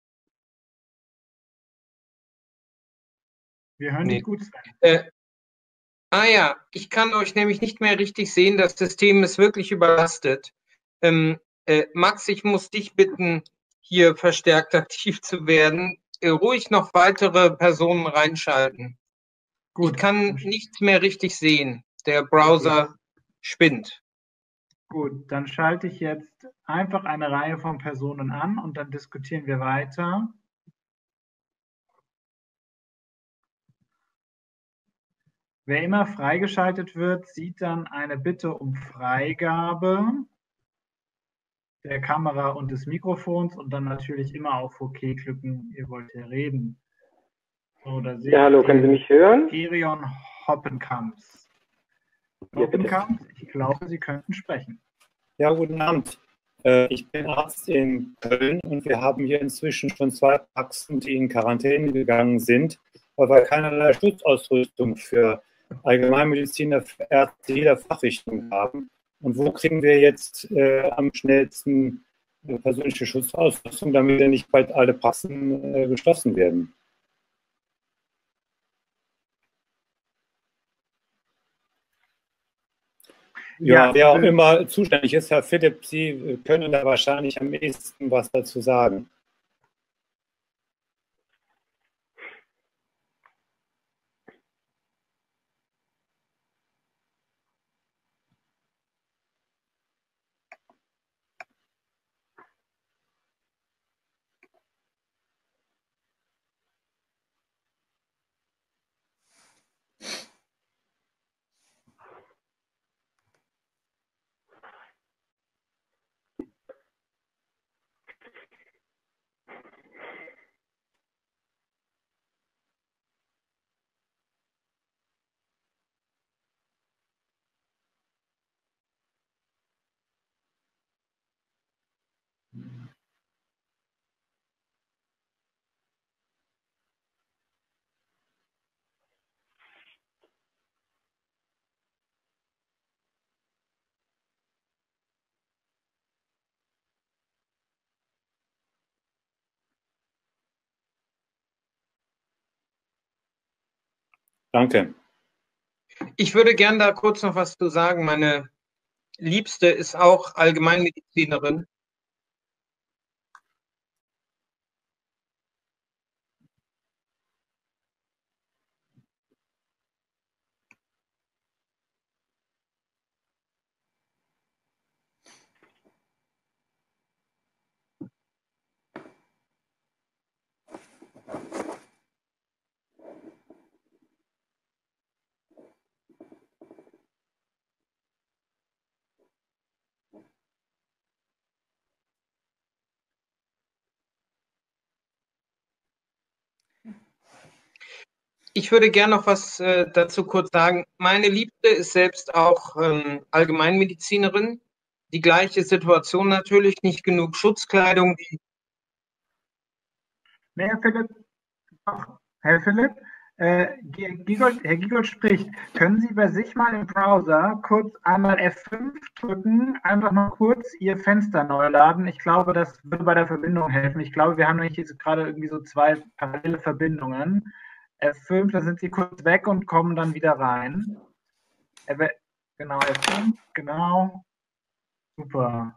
Wir hören Nee. dich gut. Äh, ah ja, ich kann euch nämlich nicht mehr richtig sehen. Das System ist wirklich überlastet. Ähm, äh, Max, ich muss dich bitten, hier verstärkt aktiv zu werden. Äh, ruhig noch weitere Personen reinschalten. Gut. Ich kann nichts mehr richtig sehen. Der Browser spinnt. Gut, dann schalte ich jetzt einfach eine Reihe von Personen an und dann diskutieren wir weiter. Wer immer freigeschaltet wird, sieht dann eine Bitte um Freigabe der Kamera und des Mikrofons und dann natürlich immer auf OK klicken, ihr wollt ja reden. So, da sehe Ja, hallo, können Sie mich hören? Gerion Hoppenkamps. Ja, bitte. Hoppenkamps, ich glaube, Sie könnten sprechen. Ja, guten Abend. Ich bin Arzt in Köln und wir haben hier inzwischen schon zwei Praxen, die in Quarantäne gegangen sind, weil wir keinerlei Schutzausrüstung für Allgemeinmediziner, für Ärzte jeder Fachrichtung haben. Und wo kriegen wir jetzt äh, am schnellsten äh, persönliche Schutzausrüstung, damit ja nicht bald alle Praxen äh, geschlossen werden? Ja, ja, wer auch immer zuständig ist, Herr Philipp, Sie können da wahrscheinlich am ehesten was dazu sagen. Danke. Ich würde gerne da kurz noch was zu sagen. Meine Liebste ist auch Allgemeinmedizinerin. Ich würde gerne noch was äh, dazu kurz sagen. Meine Liebste ist selbst auch ähm, Allgemeinmedizinerin. Die gleiche Situation natürlich, nicht genug Schutzkleidung. Die nee, Herr Philipp, Herr Philipp, äh, Giegold, Herr Giegold spricht. Können Sie bei sich mal im Browser kurz einmal F fünf drücken, einfach mal kurz Ihr Fenster neu laden? Ich glaube, das würde bei der Verbindung helfen. Ich glaube, wir haben nämlich jetzt gerade irgendwie so zwei parallele Verbindungen. F fünf, da sind Sie kurz weg und kommen dann wieder rein. Genau, F fünf, genau. Super.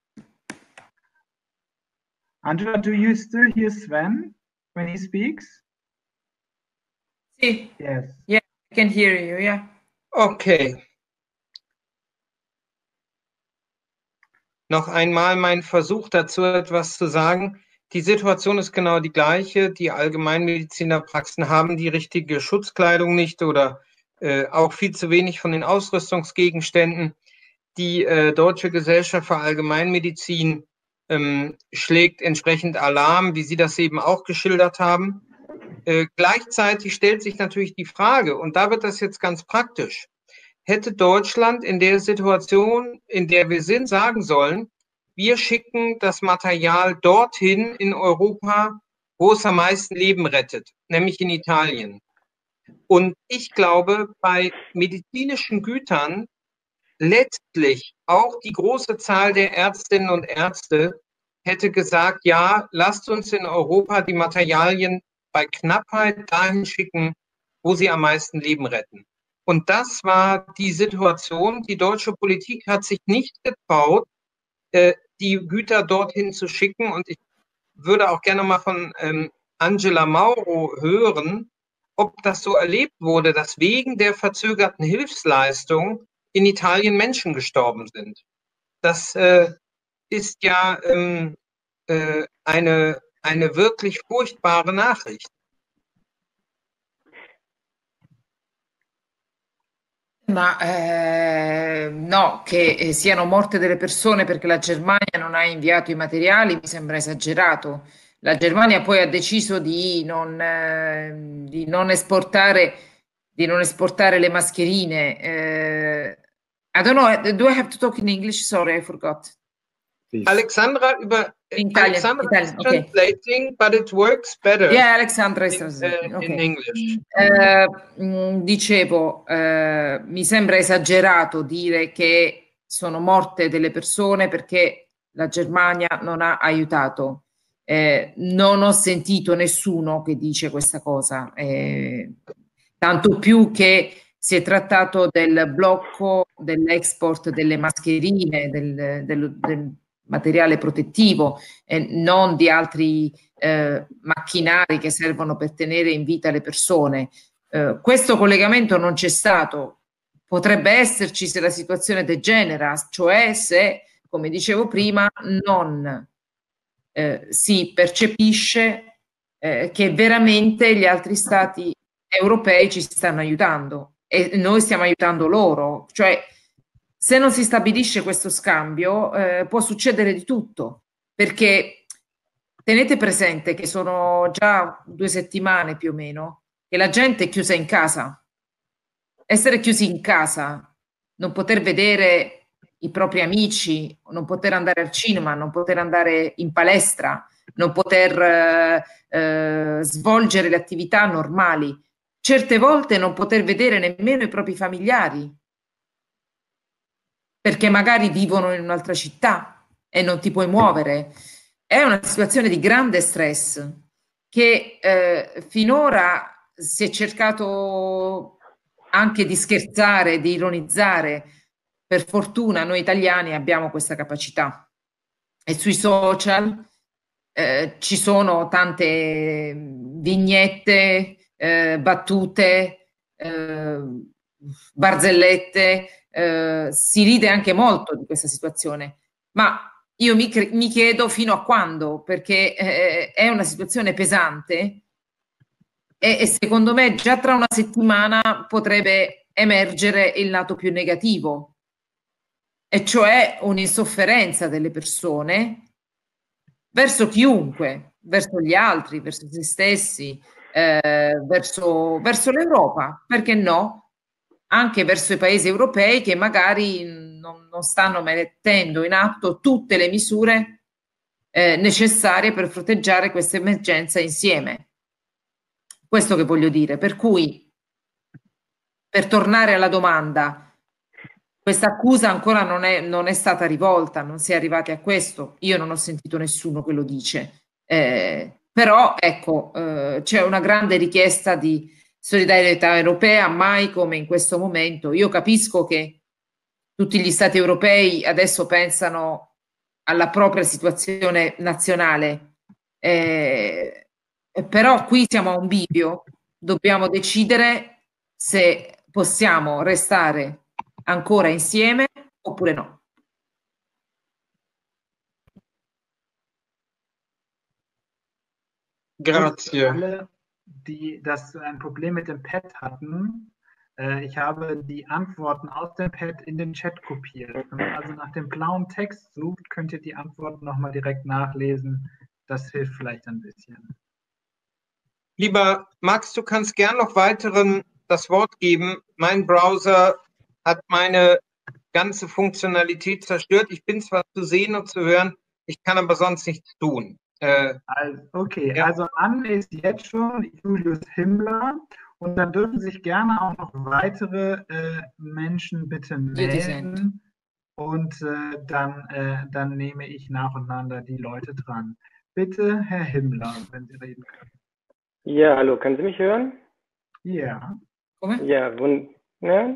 Angela, do you still hear Sven when he speaks? Sí. Yes. Yeah, I can hear you, yeah. Okay. Noch einmal mein Versuch dazu, etwas zu sagen. Die Situation ist genau die gleiche. Die Allgemeinmedizinerpraxen haben die richtige Schutzkleidung nicht oder äh, auch viel zu wenig von den Ausrüstungsgegenständen. Die äh, Deutsche Gesellschaft für Allgemeinmedizin ähm, schlägt entsprechend Alarm, wie Sie das eben auch geschildert haben. Äh, gleichzeitig stellt sich natürlich die Frage, und da wird das jetzt ganz praktisch, hätte Deutschland in der Situation, in der wir sind, sagen sollen, wir schicken das Material dorthin in Europa, wo es am meisten Leben rettet, nämlich in Italien. Und ich glaube, bei medizinischen Gütern letztlich auch die große Zahl der Ärztinnen und Ärzte hätte gesagt, ja, lasst uns in Europa die Materialien bei Knappheit dahin schicken, wo sie am meisten Leben retten. Und das war die Situation. Die deutsche Politik hat sich nicht getraut, äh, die Güter dorthin zu schicken. Und ich würde auch gerne mal von ähm, Angela Mauro hören, ob das so erlebt wurde, dass wegen der verzögerten Hilfsleistung in Italien Menschen gestorben sind. Das äh, ist ja ähm, äh, eine, eine wirklich furchtbare Nachricht. Ma eh, no, che siano morte delle persone perché la Germania non ha inviato i materiali mi sembra esagerato. La Germania poi ha deciso di non, eh, di non esportare, di non esportare le mascherine. Eh, I don't know, do I have to talk in English? Sorry, I forgot. please. Alexandra über In Italian, Alexandra is Italian, okay. translating, but it works better Yeah, Alexandra is in, translating. uh, Okay. in English. Eh, mh, dicevo, eh, mi sembra esagerato dire che sono morte delle persone perché la Germania non ha aiutato. Eh, non ho sentito nessuno che dice questa cosa, eh, tanto più che si è trattato del blocco dell'export delle mascherine, del, del, del materiale protettivo, e non di altri eh, macchinari che servono per tenere in vita le persone. Eh, questo collegamento non c'è stato. Potrebbe esserci se la situazione degenera, cioè se, come dicevo prima, non eh, si percepisce eh, che veramente gli altri stati europei ci stanno aiutando e noi stiamo aiutando loro. Cioè, se non si stabilisce questo scambio, eh, può succedere di tutto, perché tenete presente che sono già due settimane più o meno che la gente è chiusa in casa. Essere chiusi in casa, non poter vedere i propri amici, non poter andare al cinema, non poter andare in palestra, non poter eh, eh, svolgere le attività normali, certe volte non poter vedere nemmeno i propri familiari, perché magari vivono in un'altra città e non ti puoi muovere. È una situazione di grande stress che eh, finora si è cercato anche di scherzare, di ironizzare. Per fortuna noi italiani abbiamo questa capacità e sui social eh, ci sono tante vignette, eh, battute, eh, barzellette, eh, si ride anche molto di questa situazione, ma io mi, mi chiedo fino a quando, perché eh, è una situazione pesante e, e secondo me già tra una settimana potrebbe emergere il lato più negativo, e cioè un'insofferenza delle persone verso chiunque, verso gli altri, verso se stessi, eh, verso, verso l'Europa, perché no? Anche verso i paesi europei che magari non, non stanno mettendo in atto tutte le misure eh, necessarie per fronteggiare questa emergenza insieme. Questo che voglio dire. Per cui, per tornare alla domanda, questa accusa ancora non è, non è stata rivolta, non si è arrivati a questo. Io non ho sentito nessuno che lo dice. Eh, però, ecco, eh, c'è una grande richiesta di solidarietà europea, mai come in questo momento. Io capisco che tutti gli stati europei adesso pensano alla propria situazione nazionale, eh, però qui siamo a un bivio, dobbiamo decidere se possiamo restare ancora insieme oppure no. Grazie. Alle, die das ein Problem mit dem Pad hatten, äh, ich habe die Antworten aus dem Pad in den Chat kopiert. Wenn man also nach dem blauen Text sucht, könnt ihr die Antworten nochmal direkt nachlesen. Das hilft vielleicht ein bisschen. Lieber Max, du kannst gern noch weiteren das Wort geben. Mein Browser hat meine ganze Funktionalität zerstört. Ich bin zwar zu sehen und zu hören, ich kann aber sonst nichts tun. Äh, also, okay, ja. also an ist jetzt schon Julius Himmler und dann dürfen sich gerne auch noch weitere äh, Menschen bitte melden und äh, dann, äh, dann nehme ich nacheinander die Leute dran. Bitte, Herr Himmler, wenn Sie reden können. Ja, hallo, können Sie mich hören? Ja. Ja, wund ja?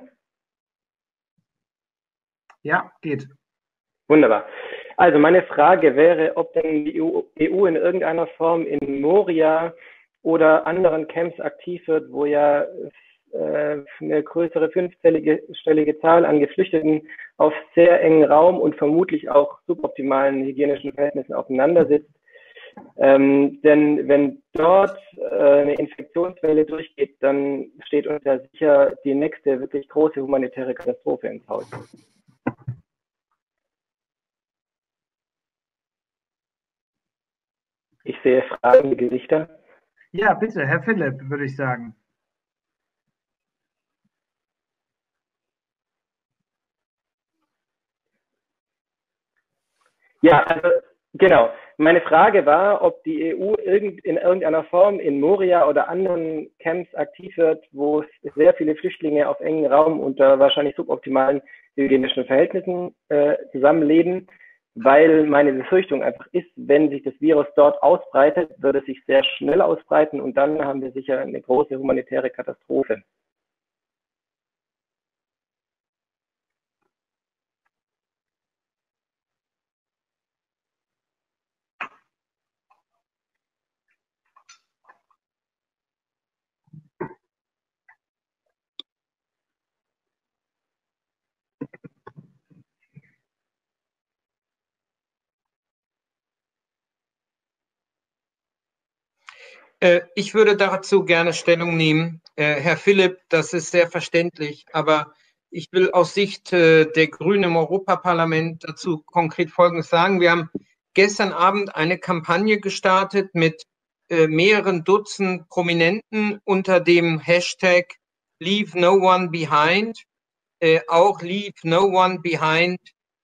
Ja, geht. Wunderbar. Also meine Frage wäre, ob denn die E U in irgendeiner Form in Moria oder anderen Camps aktiv wird, wo ja äh, eine größere fünfstellige stellige Zahl an Geflüchteten auf sehr engen Raum und vermutlich auch suboptimalen hygienischen Verhältnissen aufeinander sitzt. Ähm, denn wenn dort äh, eine Infektionswelle durchgeht, dann steht uns ja sicher die nächste wirklich große humanitäre Katastrophe ins Haus. Ich sehe fragende Gesichter. Ja, bitte, Herr Philipp, würde ich sagen. Ja, also genau. Meine Frage war, ob die E U irgend, in irgendeiner Form in Moria oder anderen Camps aktiv wird, wo sehr viele Flüchtlinge auf engem Raum unter wahrscheinlich suboptimalen hygienischen Verhältnissen äh, zusammenleben, weil meine Befürchtung einfach ist, wenn sich das Virus dort ausbreitet, wird es sich sehr schnell ausbreiten und dann haben wir sicher eine große humanitäre Katastrophe. Ich würde dazu gerne Stellung nehmen. Herr Philipp, das ist sehr verständlich, aber ich will aus Sicht der Grünen im Europaparlament dazu konkret Folgendes sagen. Wir haben gestern Abend eine Kampagne gestartet mit mehreren Dutzend Prominenten unter dem Hashtag Leave No One Behind, auch Leave No One Behind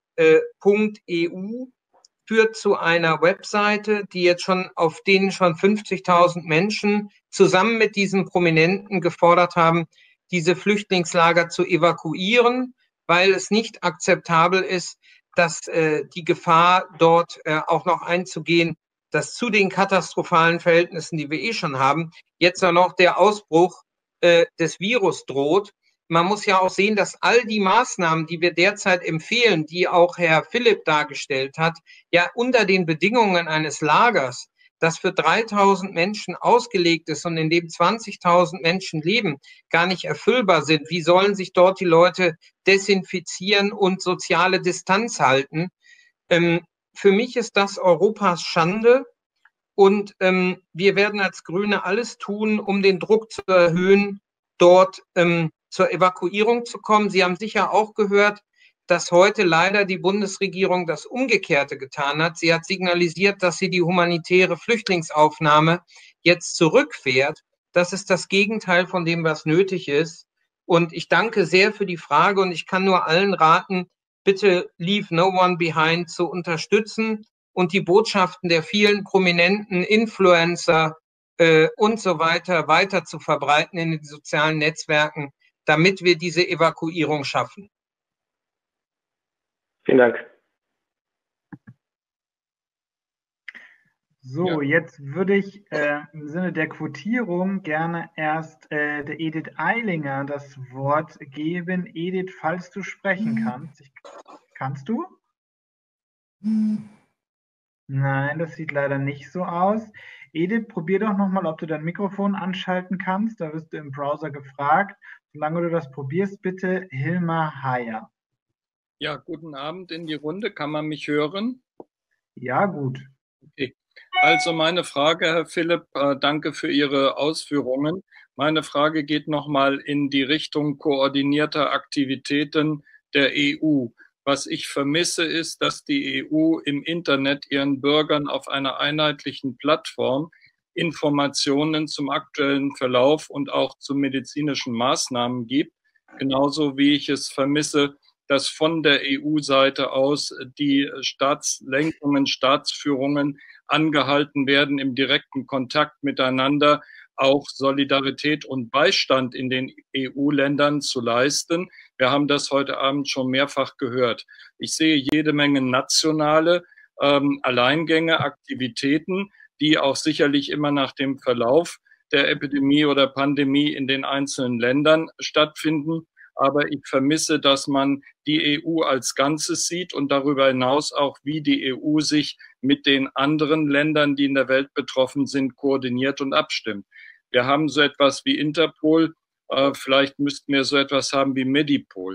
.eu. Führt zu einer Webseite, die jetzt schon, auf denen schon fünfzigtausend Menschen zusammen mit diesen Prominenten gefordert haben, diese Flüchtlingslager zu evakuieren, weil es nicht akzeptabel ist, dass äh, die Gefahr dort äh, auch noch einzugehen, dass zu den katastrophalen Verhältnissen, die wir eh schon haben, jetzt auch noch der Ausbruch äh, des Virus droht. Man muss ja auch sehen, dass all die Maßnahmen, die wir derzeit empfehlen, die auch Herr Philipp dargestellt hat, ja unter den Bedingungen eines Lagers, das für dreitausend Menschen ausgelegt ist und in dem zwanzigtausend Menschen leben, gar nicht erfüllbar sind. Wie sollen sich dort die Leute desinfizieren und soziale Distanz halten? Ähm, für mich ist das Europas Schande. Und ähm, wir werden als Grüne alles tun, um den Druck zu erhöhen, dort ähm, zur Evakuierung zu kommen. Sie haben sicher auch gehört, dass heute leider die Bundesregierung das Umgekehrte getan hat. Sie hat signalisiert, dass sie die humanitäre Flüchtlingsaufnahme jetzt zurückfährt. Das ist das Gegenteil von dem, was nötig ist. Und ich danke sehr für die Frage und ich kann nur allen raten, bitte Leave No One Behind zu unterstützen und die Botschaften der vielen prominenten Influencer äh, und so weiter weiter zu verbreiten in den sozialen Netzwerken, damit wir diese Evakuierung schaffen. Vielen Dank. So, ja. Jetzt würde ich äh, im Sinne der Quotierung gerne erst äh, der Edith Eilinger das Wort geben. Edith, falls du sprechen kannst. Ich, kannst du? Nein, das sieht leider nicht so aus. Edith, probier doch nochmal, ob du dein Mikrofon anschalten kannst. Da wirst du im Browser gefragt. Solange du das probierst, bitte Hilmar Haier. Ja, guten Abend in die Runde. Kann man mich hören? Ja, gut. Okay. Also meine Frage, Herr Philipp, äh, danke für Ihre Ausführungen. Meine Frage geht nochmal in die Richtung koordinierter Aktivitäten der E U. Was ich vermisse, ist, dass die E U im Internet ihren Bürgern auf einer einheitlichen Plattform Informationen zum aktuellen Verlauf und auch zu medizinischen Maßnahmen gibt. Genauso wie ich es vermisse, dass von der E U-Seite aus die Staatslenkungen, Staatsführungen angehalten werden, im direkten Kontakt miteinander auch Solidarität und Beistand in den E U-Ländern zu leisten. Wir haben das heute Abend schon mehrfach gehört. Ich sehe jede Menge nationale ähm, Alleingänge, Aktivitäten, die auch sicherlich immer nach dem Verlauf der Epidemie oder Pandemie in den einzelnen Ländern stattfinden. Aber ich vermisse, dass man die E U als Ganzes sieht und darüber hinaus auch, wie die E U sich mit den anderen Ländern, die in der Welt betroffen sind, koordiniert und abstimmt. Wir haben so etwas wie Interpol, äh, vielleicht müssten wir so etwas haben wie Medipol.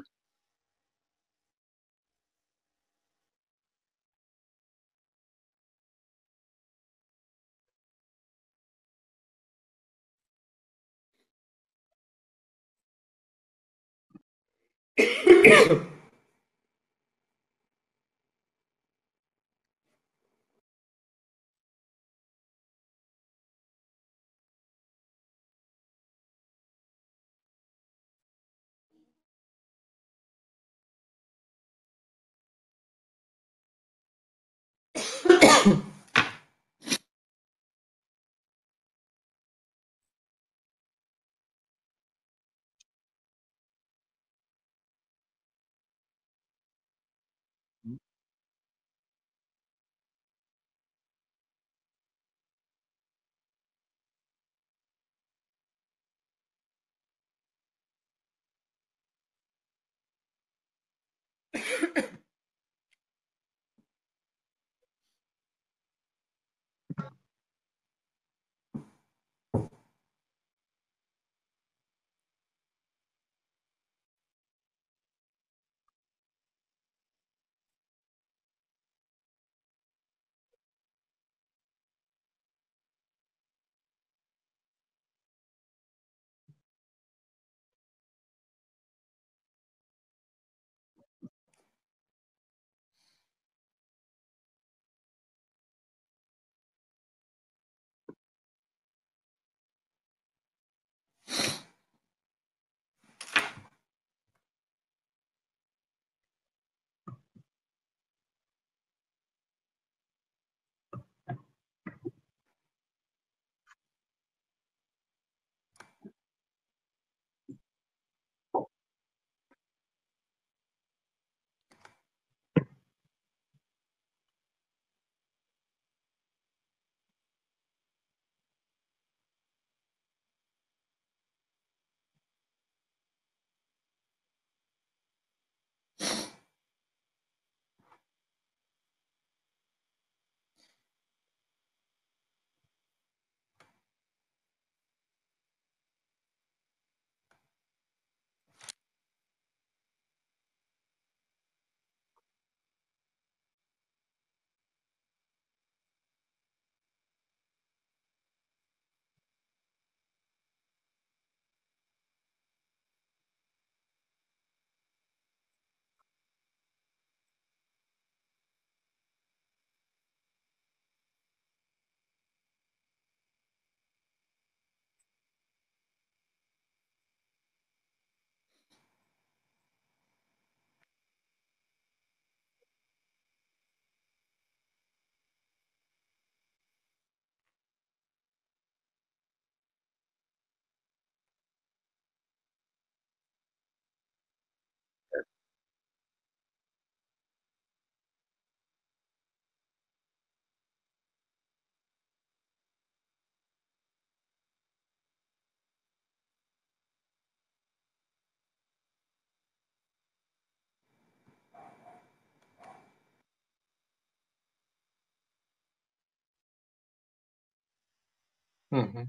Mhm.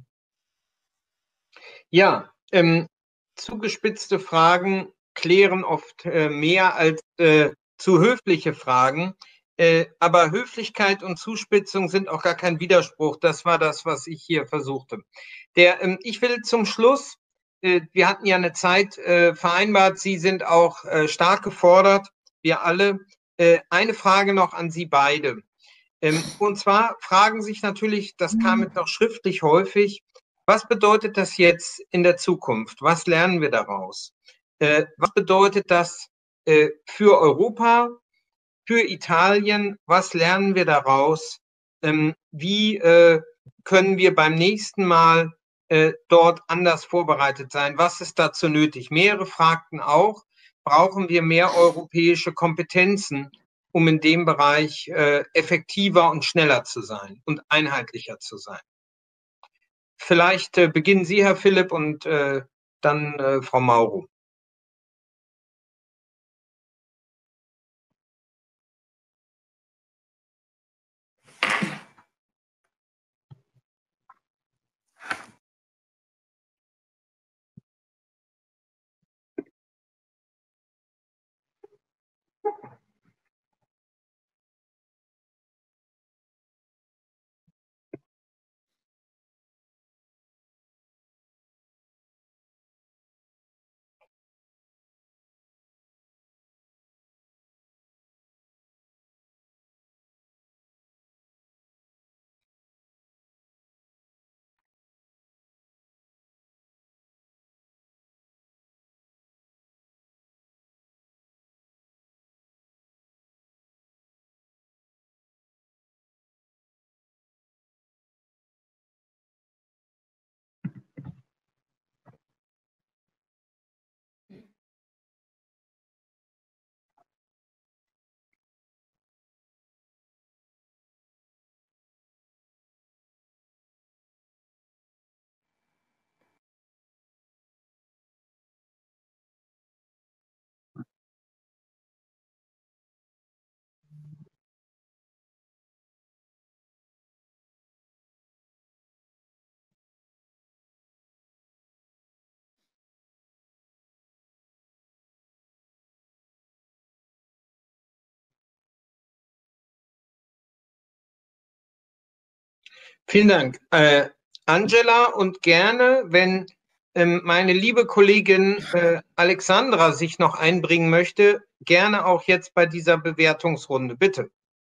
Ja, ähm, zugespitzte Fragen klären oft äh, mehr als äh, zu höfliche Fragen. Äh, aber Höflichkeit und Zuspitzung sind auch gar kein Widerspruch. Das war das, was ich hier versuchte. Der, ähm, ich will zum Schluss, äh, wir hatten ja eine Zeit äh, vereinbart, Sie sind auch äh, stark gefordert, wir alle. Äh, eine Frage noch an Sie beide. Ähm, und zwar fragen sich natürlich, das kam jetzt auch schriftlich häufig, was bedeutet das jetzt in der Zukunft? Was lernen wir daraus? Äh, was bedeutet das äh, für Europa, für Italien? Was lernen wir daraus? Ähm, wie äh, können wir beim nächsten Mal äh, dort anders vorbereitet sein? Was ist dazu nötig? Mehrere fragten auch, brauchen wir mehr europäische Kompetenzen, um in dem Bereich äh, effektiver und schneller zu sein und einheitlicher zu sein? Vielleicht äh, beginnen Sie, Herr Philipp, und äh, dann äh, Frau Mauro. Vielen Dank. Äh, Angela, und gerne, wenn ähm, meine liebe Kollegin äh, Alexandra sich noch einbringen möchte, gerne auch jetzt bei dieser Bewertungsrunde. Bitte.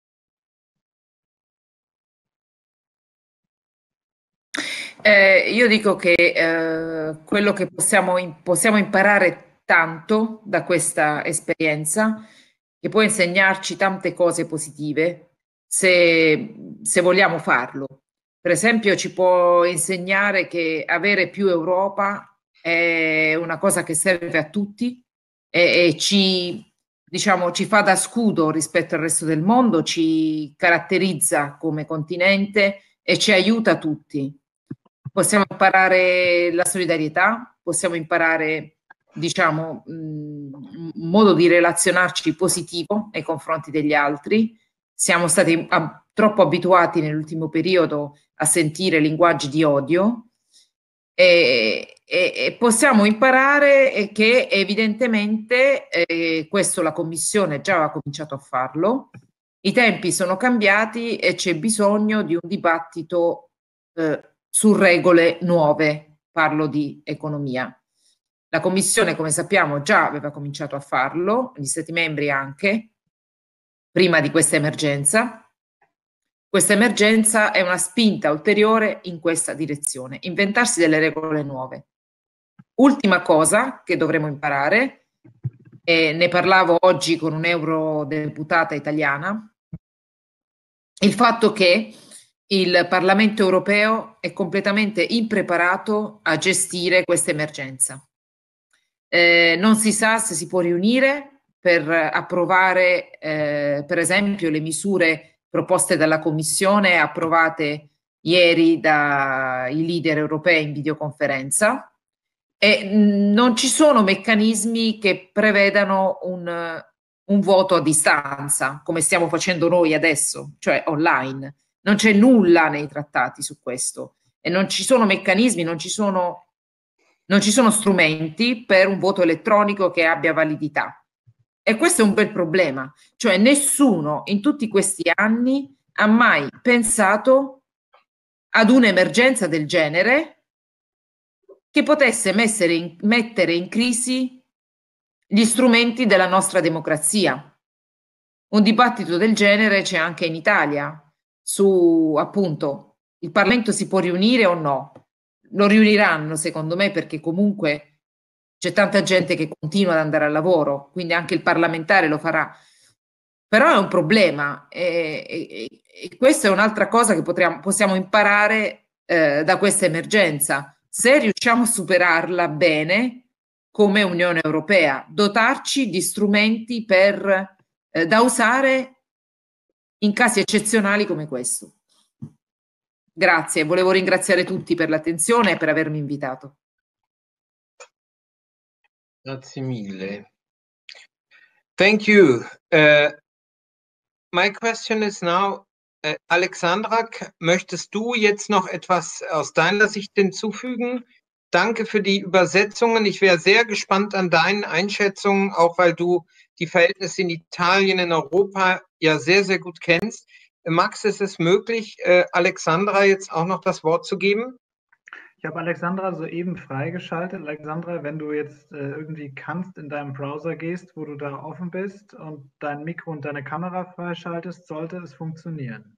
Eh, io dico che eh, quello che possiamo, possiamo imparare tanto da questa esperienza, che può insegnarci tante cose positive, se, se vogliamo farlo. Per esempio, ci può insegnare che avere più Europa è una cosa che serve a tutti e, e ci, diciamo, ci fa da scudo rispetto al resto del mondo, ci caratterizza come continente e ci aiuta tutti. Possiamo imparare la solidarietà, possiamo imparare, diciamo, un modo di relazionarci positivo nei confronti degli altri. Siamo stati a, troppo abituati nell'ultimo periodo a sentire linguaggi di odio e, e, e possiamo imparare che evidentemente, eh, questo la Commissione già aveva cominciato a farlo, i tempi sono cambiati e c'è bisogno di un dibattito eh, su regole nuove, parlo di economia. La Commissione, come sappiamo, già aveva cominciato a farlo, gli Stati membri anche, prima di questa emergenza. Questa emergenza è una spinta ulteriore in questa direzione, inventarsi delle regole nuove. Ultima cosa che dovremo imparare, e ne parlavo oggi con un'eurodeputata italiana, il fatto che il Parlamento europeo è completamente impreparato a gestire questa emergenza. Eh, non si sa se si può riunire per approvare, eh, per esempio, le misure proposte dalla Commissione, approvate ieri dai leader europei in videoconferenza, e mh, non ci sono meccanismi che prevedano un, un voto a distanza, come stiamo facendo noi adesso, cioè online. Non c'è nulla nei trattati su questo e non ci sono meccanismi, non ci sono, non ci sono strumenti per un voto elettronico che abbia validità. E questo è un bel problema, cioè nessuno in tutti questi anni ha mai pensato ad un'emergenza del genere che potesse in, mettere in crisi gli strumenti della nostra democrazia. Un dibattito del genere c'è anche in Italia, su appunto il Parlamento si può riunire o no. Lo riuniranno secondo me perché comunque c'è tanta gente che continua ad andare al lavoro, quindi anche il parlamentare lo farà. Però è un problema e, e, e questa è un'altra cosa che potremmo, possiamo imparare eh, da questa emergenza. Se riusciamo a superarla bene come Unione Europea, dotarci di strumenti per, eh, da usare in casi eccezionali come questo. Grazie, volevo ringraziare tutti per l'attenzione e per avermi invitato. Grazie mille. Thank you. Uh, my question is now, uh, Alexandra, möchtest du jetzt noch etwas aus deiner Sicht hinzufügen? Danke für die Übersetzungen. Ich wäre sehr gespannt an deinen Einschätzungen, auch weil du die Verhältnisse in Italien, in Europa ja sehr, sehr gut kennst. Max, ist es möglich, äh, Alexandra jetzt auch noch das Wort zu geben? Ich habe Alexandra soeben freigeschaltet. Alexandra, wenn du jetzt äh, irgendwie kannst, in deinem Browser gehst, wo du da offen bist und dein Mikro und deine Kamera freischaltest, sollte es funktionieren.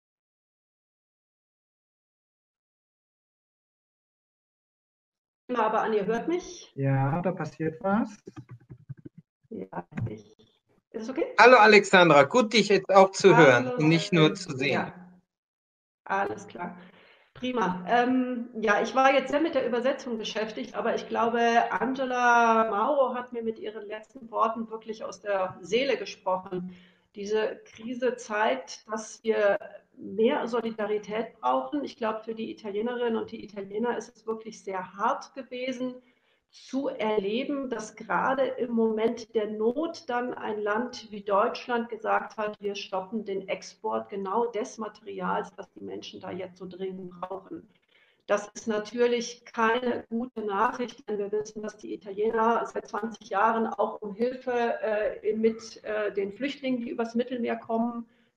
Aber Anni, hört mich? Ja, da passiert was. Ja, ich. Ist es okay? Hallo Alexandra, gut dich jetzt auch zu Hallo, hören und nicht nur zu sehen. Ja, alles klar. Prima. Ähm, ja, ich war jetzt sehr mit der Übersetzung beschäftigt, aber ich glaube, Angela Mauro hat mir mit ihren letzten Worten wirklich aus der Seele gesprochen. Diese Krise zeigt, dass wir mehr Solidarität brauchen. Ich glaube, für die Italienerinnen und die Italiener ist es wirklich sehr hart gewesen, zu erleben, dass gerade im Moment der Not dann ein Land wie Deutschland gesagt hat, wir stoppen den Export genau des Materials, das die Menschen da jetzt so dringend brauchen. Das ist natürlich keine gute Nachricht, denn wir wissen, dass die Italiener seit zwanzig Jahren auch um Hilfe äh, mit äh, den Flüchtlingen, die übers Mittelmeer kommen,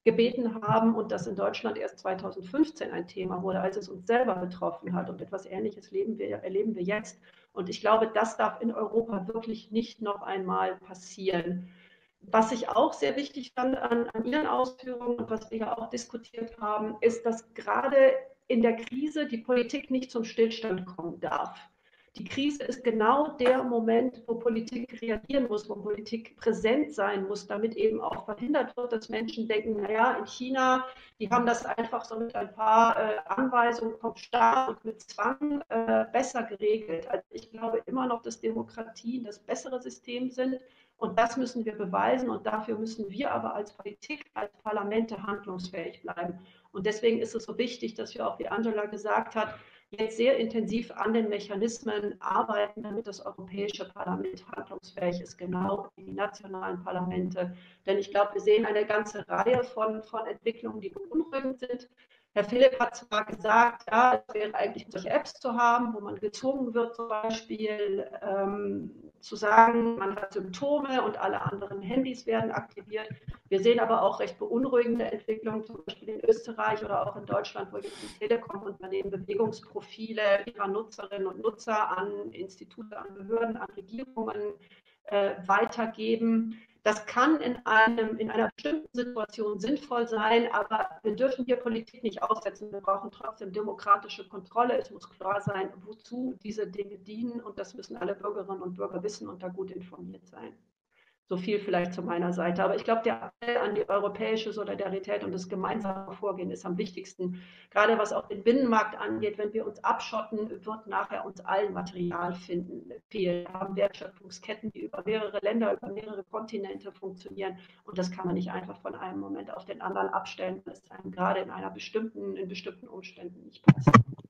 gebeten haben und das in Deutschland erst zweitausendfünfzehn ein Thema wurde, als es uns selber betroffen hat. Und etwas Ähnliches erleben wir, erleben wir jetzt. Und ich glaube, das darf in Europa wirklich nicht noch einmal passieren. Was ich auch sehr wichtig fand an, an Ihren Ausführungen und was wir ja auch diskutiert haben, ist, dass gerade in der Krise die Politik nicht zum Stillstand kommen darf. Die Krise ist genau der Moment, wo Politik reagieren muss, wo Politik präsent sein muss, damit eben auch verhindert wird, dass Menschen denken, naja, in China, die haben das einfach so mit ein paar äh, Anweisungen vom Staat und mit Zwang äh, besser geregelt. Also ich glaube immer noch, dass Demokratien das bessere System sind und das müssen wir beweisen und dafür müssen wir aber als Politik, als Parlamente handlungsfähig bleiben. Und deswegen ist es so wichtig, dass wir auch, wie Angela gesagt hat, jetzt sehr intensiv an den Mechanismen arbeiten, damit das Europäische Parlament handlungsfähig ist, genau wie die nationalen Parlamente. Denn ich glaube, wir sehen eine ganze Reihe von, von Entwicklungen, die beunruhigend sind. Herr Philipp hat zwar gesagt, ja, es wäre eigentlich solche Apps zu haben, wo man gezwungen wird, zum Beispiel ähm, zu sagen, man hat Symptome und alle anderen Handys werden aktiviert. Wir sehen aber auch recht beunruhigende Entwicklungen, zum Beispiel in Österreich oder auch in Deutschland, wo jetzt die Telekom-Unternehmen Bewegungsprofile ihrer Nutzerinnen und Nutzer an Institute, an Behörden, an Regierungen äh, weitergeben. Das kann in, einem, in einer bestimmten Situation sinnvoll sein, aber wir dürfen hier Politik nicht aussetzen. Wir brauchen trotzdem demokratische Kontrolle. Es muss klar sein, wozu diese Dinge dienen und das müssen alle Bürgerinnen und Bürger wissen und da gut informiert sein. So viel vielleicht zu meiner Seite. Aber ich glaube, der Appell an die europäische Solidarität und das gemeinsame Vorgehen ist am wichtigsten. Gerade was auch den Binnenmarkt angeht, wenn wir uns abschotten, wird nachher uns allen Material finden, fehlen. Wir haben Wertschöpfungsketten, die über mehrere Länder, über mehrere Kontinente funktionieren. Und das kann man nicht einfach von einem Moment auf den anderen abstellen, weil es einem gerade in einer bestimmten, in bestimmten Umständen nicht passt.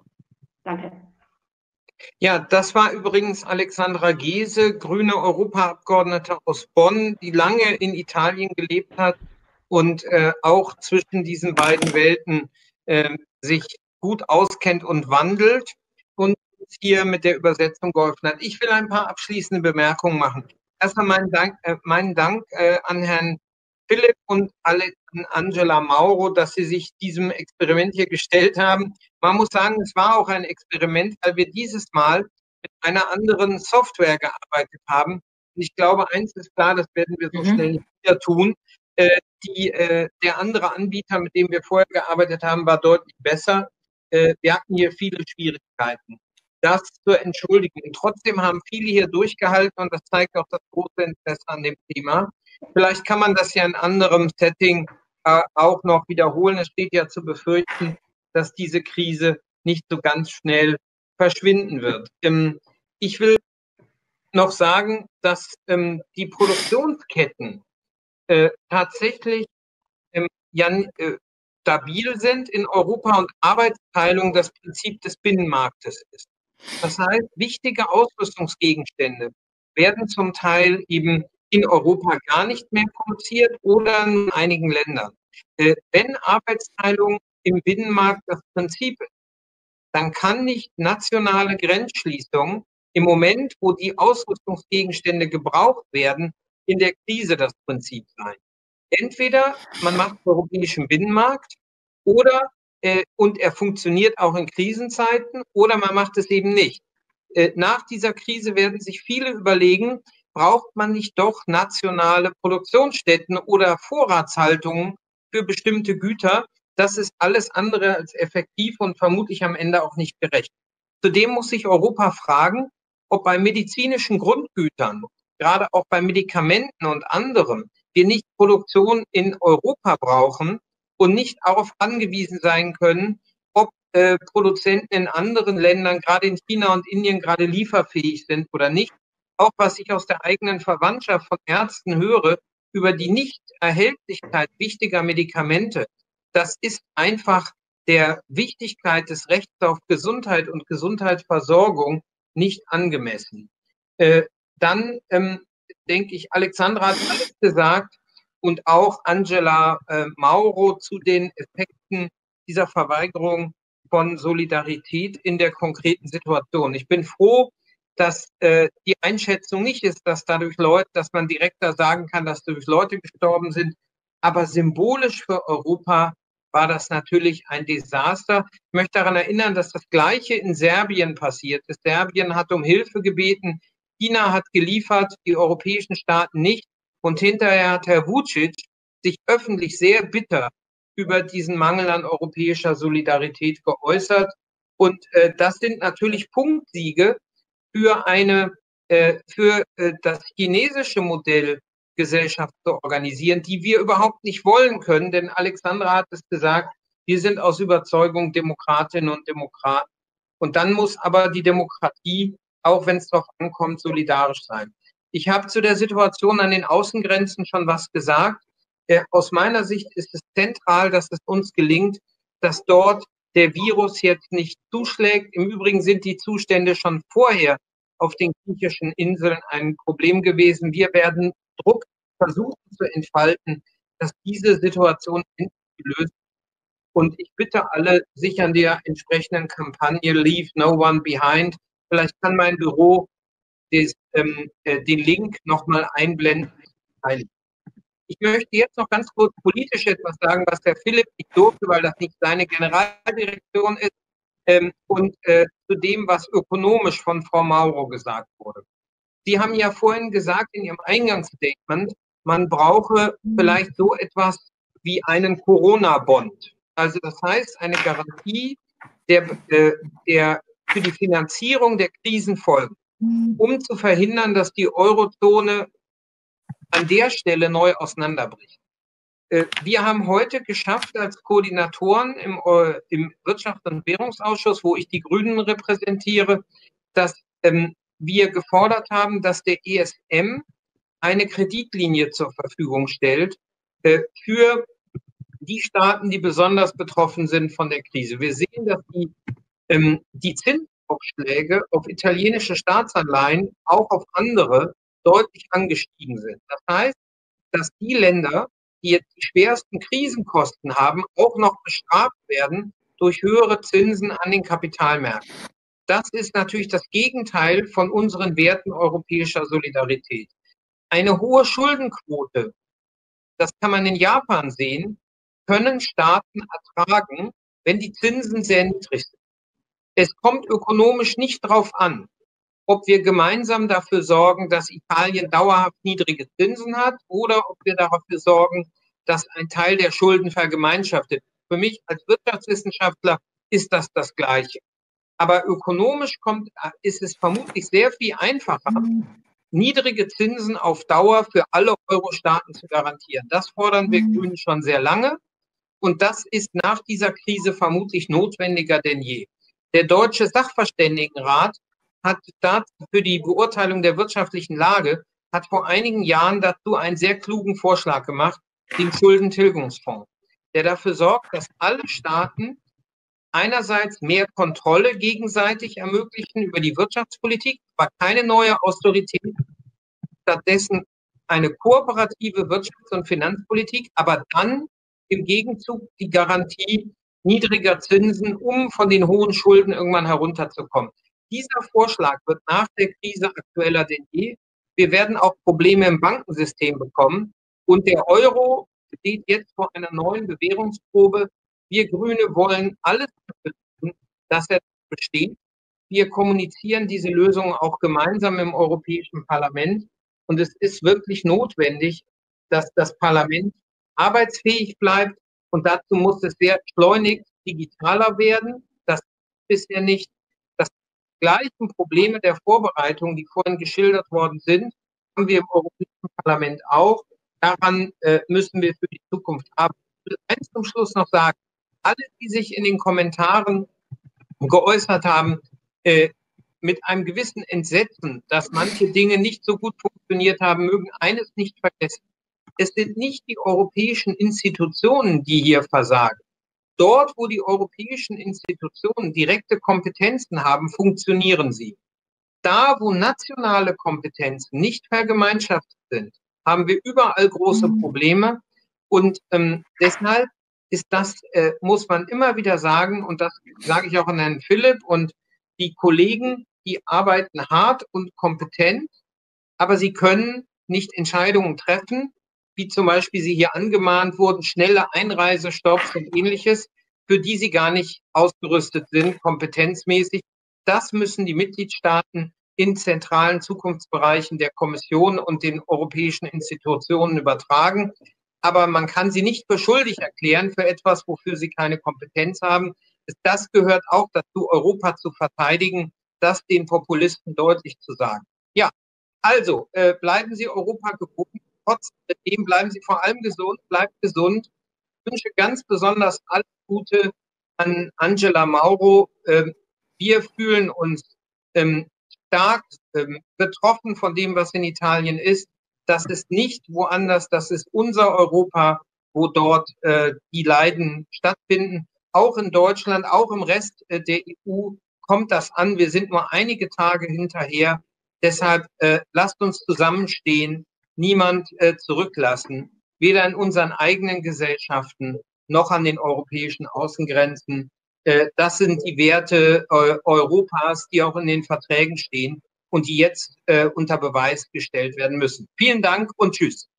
Danke. Ja, das war übrigens Alexandra Gese, grüne Europaabgeordnete aus Bonn, die lange in Italien gelebt hat und äh, auch zwischen diesen beiden Welten äh, sich gut auskennt und wandelt und hier mit der Übersetzung geholfen hat. Ich will ein paar abschließende Bemerkungen machen. Erstmal meinen Dank, äh, meinen Dank äh, an Herrn Philipp und alle, an Angela Mauro, dass sie sich diesem Experiment hier gestellt haben. Man muss sagen, es war auch ein Experiment, weil wir dieses Mal mit einer anderen Software gearbeitet haben. Und ich glaube, eins ist klar, das werden wir so mhm. schnell nicht wieder tun. Äh, die, äh, der andere Anbieter, mit dem wir vorher gearbeitet haben, war deutlich besser. Äh, wir hatten hier viele Schwierigkeiten. Das zur Entschuldigung. Trotzdem haben viele hier durchgehalten und das zeigt auch das große Interesse an dem Thema. Vielleicht kann man das ja in anderem Setting äh, auch noch wiederholen. Es steht ja zu befürchten, dass diese Krise nicht so ganz schnell verschwinden wird. Ähm, ich will noch sagen, dass ähm, die Produktionsketten äh, tatsächlich ähm, ja, äh, stabil sind in Europa und Arbeitsteilung das Prinzip des Binnenmarktes ist. Das heißt, wichtige Ausrüstungsgegenstände werden zum Teil eben in Europa gar nicht mehr produziert oder in einigen Ländern. Äh, wenn Arbeitsteilung im Binnenmarkt das Prinzip ist, dann kann nicht nationale Grenzschließung im Moment, wo die Ausrüstungsgegenstände gebraucht werden, in der Krise das Prinzip sein. Entweder man macht europäischen Binnenmarkt oder äh, und er funktioniert auch in Krisenzeiten oder man macht es eben nicht. Äh, nach dieser Krise werden sich viele überlegen, braucht man nicht doch nationale Produktionsstätten oder Vorratshaltungen für bestimmte Güter? Das ist alles andere als effektiv und vermutlich am Ende auch nicht gerecht. Zudem muss sich Europa fragen, ob bei medizinischen Grundgütern, gerade auch bei Medikamenten und anderem, wir nicht Produktion in Europa brauchen und nicht darauf angewiesen sein können, ob äh, Produzenten in anderen Ländern, gerade in China und Indien, gerade lieferfähig sind oder nicht. Auch was ich aus der eigenen Verwandtschaft von Ärzten höre, über die Nichterhältlichkeit wichtiger Medikamente, das ist einfach der Wichtigkeit des Rechts auf Gesundheit und Gesundheitsversorgung nicht angemessen. Äh, dann ähm, denke ich, Alexandra hat alles gesagt und auch Angela äh, Mauro zu den Effekten dieser Verweigerung von Solidarität in der konkreten Situation. Ich bin froh, dass äh, die Einschätzung nicht ist, dass dadurch Leute, dass man direkter sagen kann, dass dadurch Leute gestorben sind, aber symbolisch für Europa war das natürlich ein Desaster. Ich möchte daran erinnern, dass das Gleiche in Serbien passiert ist. Serbien hat um Hilfe gebeten, China hat geliefert, die europäischen Staaten nicht. Und hinterher hat Herr Vučić sich öffentlich sehr bitter über diesen Mangel an europäischer Solidarität geäußert. Und äh, das sind natürlich Punktsiege für eine, äh, für äh, das chinesische Modell, Gesellschaft zu organisieren, die wir überhaupt nicht wollen können, denn Alexandra hat es gesagt, wir sind aus Überzeugung Demokratinnen und Demokraten. Und dann muss aber die Demokratie, auch wenn es darauf ankommt, solidarisch sein. Ich habe zu der Situation an den Außengrenzen schon was gesagt. Äh, aus meiner Sicht ist es zentral, dass es uns gelingt, dass dort der Virus jetzt nicht zuschlägt. Im Übrigen sind die Zustände schon vorher auf den griechischen Inseln ein Problem gewesen. Wir werden Druck versuchen zu entfalten, dass diese Situation endlich gelöst wird. Und ich bitte alle, sich an der entsprechenden Kampagne Leave No One Behind, vielleicht kann mein Büro des, ähm, äh, den Link nochmal einblenden. Ich möchte jetzt noch ganz kurz politisch etwas sagen, was der Philipp nicht durfte, weil das nicht seine Generaldirektion ist, ähm, und äh, zu dem, was ökonomisch von Frau Mauro gesagt wurde. Sie haben ja vorhin gesagt in Ihrm Eingangsstatement, man brauche vielleicht so etwas wie einen Corona-Bond. Also das heißt, eine Garantie der, äh, der, für die Finanzierung der Krisenfolgen, um zu verhindern, dass die Eurozone an der Stelle neu auseinanderbricht. Äh, wir haben heute geschafft als Koordinatoren im, äh, im Wirtschafts- und Währungsausschuss, wo ich die Grünen repräsentiere, dass ähm, wir gefordert haben, dass der E S M eine Kreditlinie zur Verfügung stellt äh, für die Staaten, die besonders betroffen sind von der Krise. Wir sehen, dass die, ähm, die Zinsaufschläge auf italienische Staatsanleihen, auch auf andere, deutlich angestiegen sind. Das heißt, dass die Länder, die jetzt die schwersten Krisenkosten haben, auch noch bestraft werden durch höhere Zinsen an den Kapitalmärkten. Das ist natürlich das Gegenteil von unseren Werten europäischer Solidarität. Eine hohe Schuldenquote, das kann man in Japan sehen, können Staaten ertragen, wenn die Zinsen sehr niedrig sind. Es kommt ökonomisch nicht darauf an, ob wir gemeinsam dafür sorgen, dass Italien dauerhaft niedrige Zinsen hat oder ob wir dafür sorgen, dass ein Teil der Schulden vergemeinschaftet. Für mich als Wirtschaftswissenschaftler ist das das Gleiche. Aber ökonomisch kommt, ist es vermutlich sehr viel einfacher, niedrige Zinsen auf Dauer für alle Euro-Staaten zu garantieren. Das fordern wir Grünen schon sehr lange. Und das ist nach dieser Krise vermutlich notwendiger denn je. Der Deutsche Sachverständigenrat hat dazu für die Beurteilung der wirtschaftlichen Lage, hat vor einigen Jahren dazu einen sehr klugen Vorschlag gemacht, den Schuldentilgungsfonds, der dafür sorgt, dass alle Staaten einerseits mehr Kontrolle gegenseitig ermöglichen über die Wirtschaftspolitik, aber keine neue Austerität, stattdessen eine kooperative Wirtschafts- und Finanzpolitik, aber dann im Gegenzug die Garantie niedriger Zinsen, um von den hohen Schulden irgendwann herunterzukommen. Dieser Vorschlag wird nach der Krise aktueller denn je. Wir werden auch Probleme im Bankensystem bekommen. Und der Euro steht jetzt vor einer neuen Bewährungsprobe. Wir Grüne wollen alles dafür tun, dass er besteht. Wir kommunizieren diese Lösung auch gemeinsam im Europäischen Parlament. Und es ist wirklich notwendig, dass das Parlament arbeitsfähig bleibt. Und dazu muss es sehr schleunigst digitaler werden. Das ist bisher nicht. Das gleichen Probleme der Vorbereitung, die vorhin geschildert worden sind, haben wir im Europäischen Parlament auch. Daran äh, müssen wir für die Zukunft arbeiten. Ich will eins zum Schluss noch sagen. Alle, die sich in den Kommentaren geäußert haben, äh, mit einem gewissen Entsetzen, dass manche Dinge nicht so gut funktioniert haben, mögen eines nicht vergessen. Es sind nicht die europäischen Institutionen, die hier versagen. Dort, wo die europäischen Institutionen direkte Kompetenzen haben, funktionieren sie. Da, wo nationale Kompetenzen nicht vergemeinschaftet sind, haben wir überall große Probleme. Und ähm, deshalb ist das, äh, muss man immer wieder sagen, und das sage ich auch an Herrn Philipp und die Kollegen, die arbeiten hart und kompetent, aber sie können nicht Entscheidungen treffen, wie zum Beispiel sie hier angemahnt wurden, schnelle Einreisestopps und ähnliches, für die sie gar nicht ausgerüstet sind, kompetenzmäßig. Das müssen die Mitgliedstaaten in zentralen Zukunftsbereichen der Kommission und den europäischen Institutionen übertragen. Aber man kann sie nicht für schuldig erklären für etwas, wofür sie keine Kompetenz haben. Das gehört auch dazu, Europa zu verteidigen, das den Populisten deutlich zu sagen. Ja, also äh, bleiben Sie Europa gewogen. Trotzdem bleiben Sie vor allem gesund, bleibt gesund. Ich wünsche ganz besonders alles Gute an Angela Mauro. Ähm, wir fühlen uns ähm, stark ähm, betroffen von dem, was in Italien ist. Das ist nicht woanders, das ist unser Europa, wo dort äh, die Leiden stattfinden. Auch in Deutschland, auch im Rest äh, der E U kommt das an. Wir sind nur einige Tage hinterher. Deshalb äh, lasst uns zusammenstehen, niemand äh, zurücklassen, weder in unseren eigenen Gesellschaften noch an den europäischen Außengrenzen. Äh, das sind die Werte äh, Europas, die auch in den Verträgen stehen und die jetzt äh, unter Beweis gestellt werden müssen. Vielen Dank und tschüss.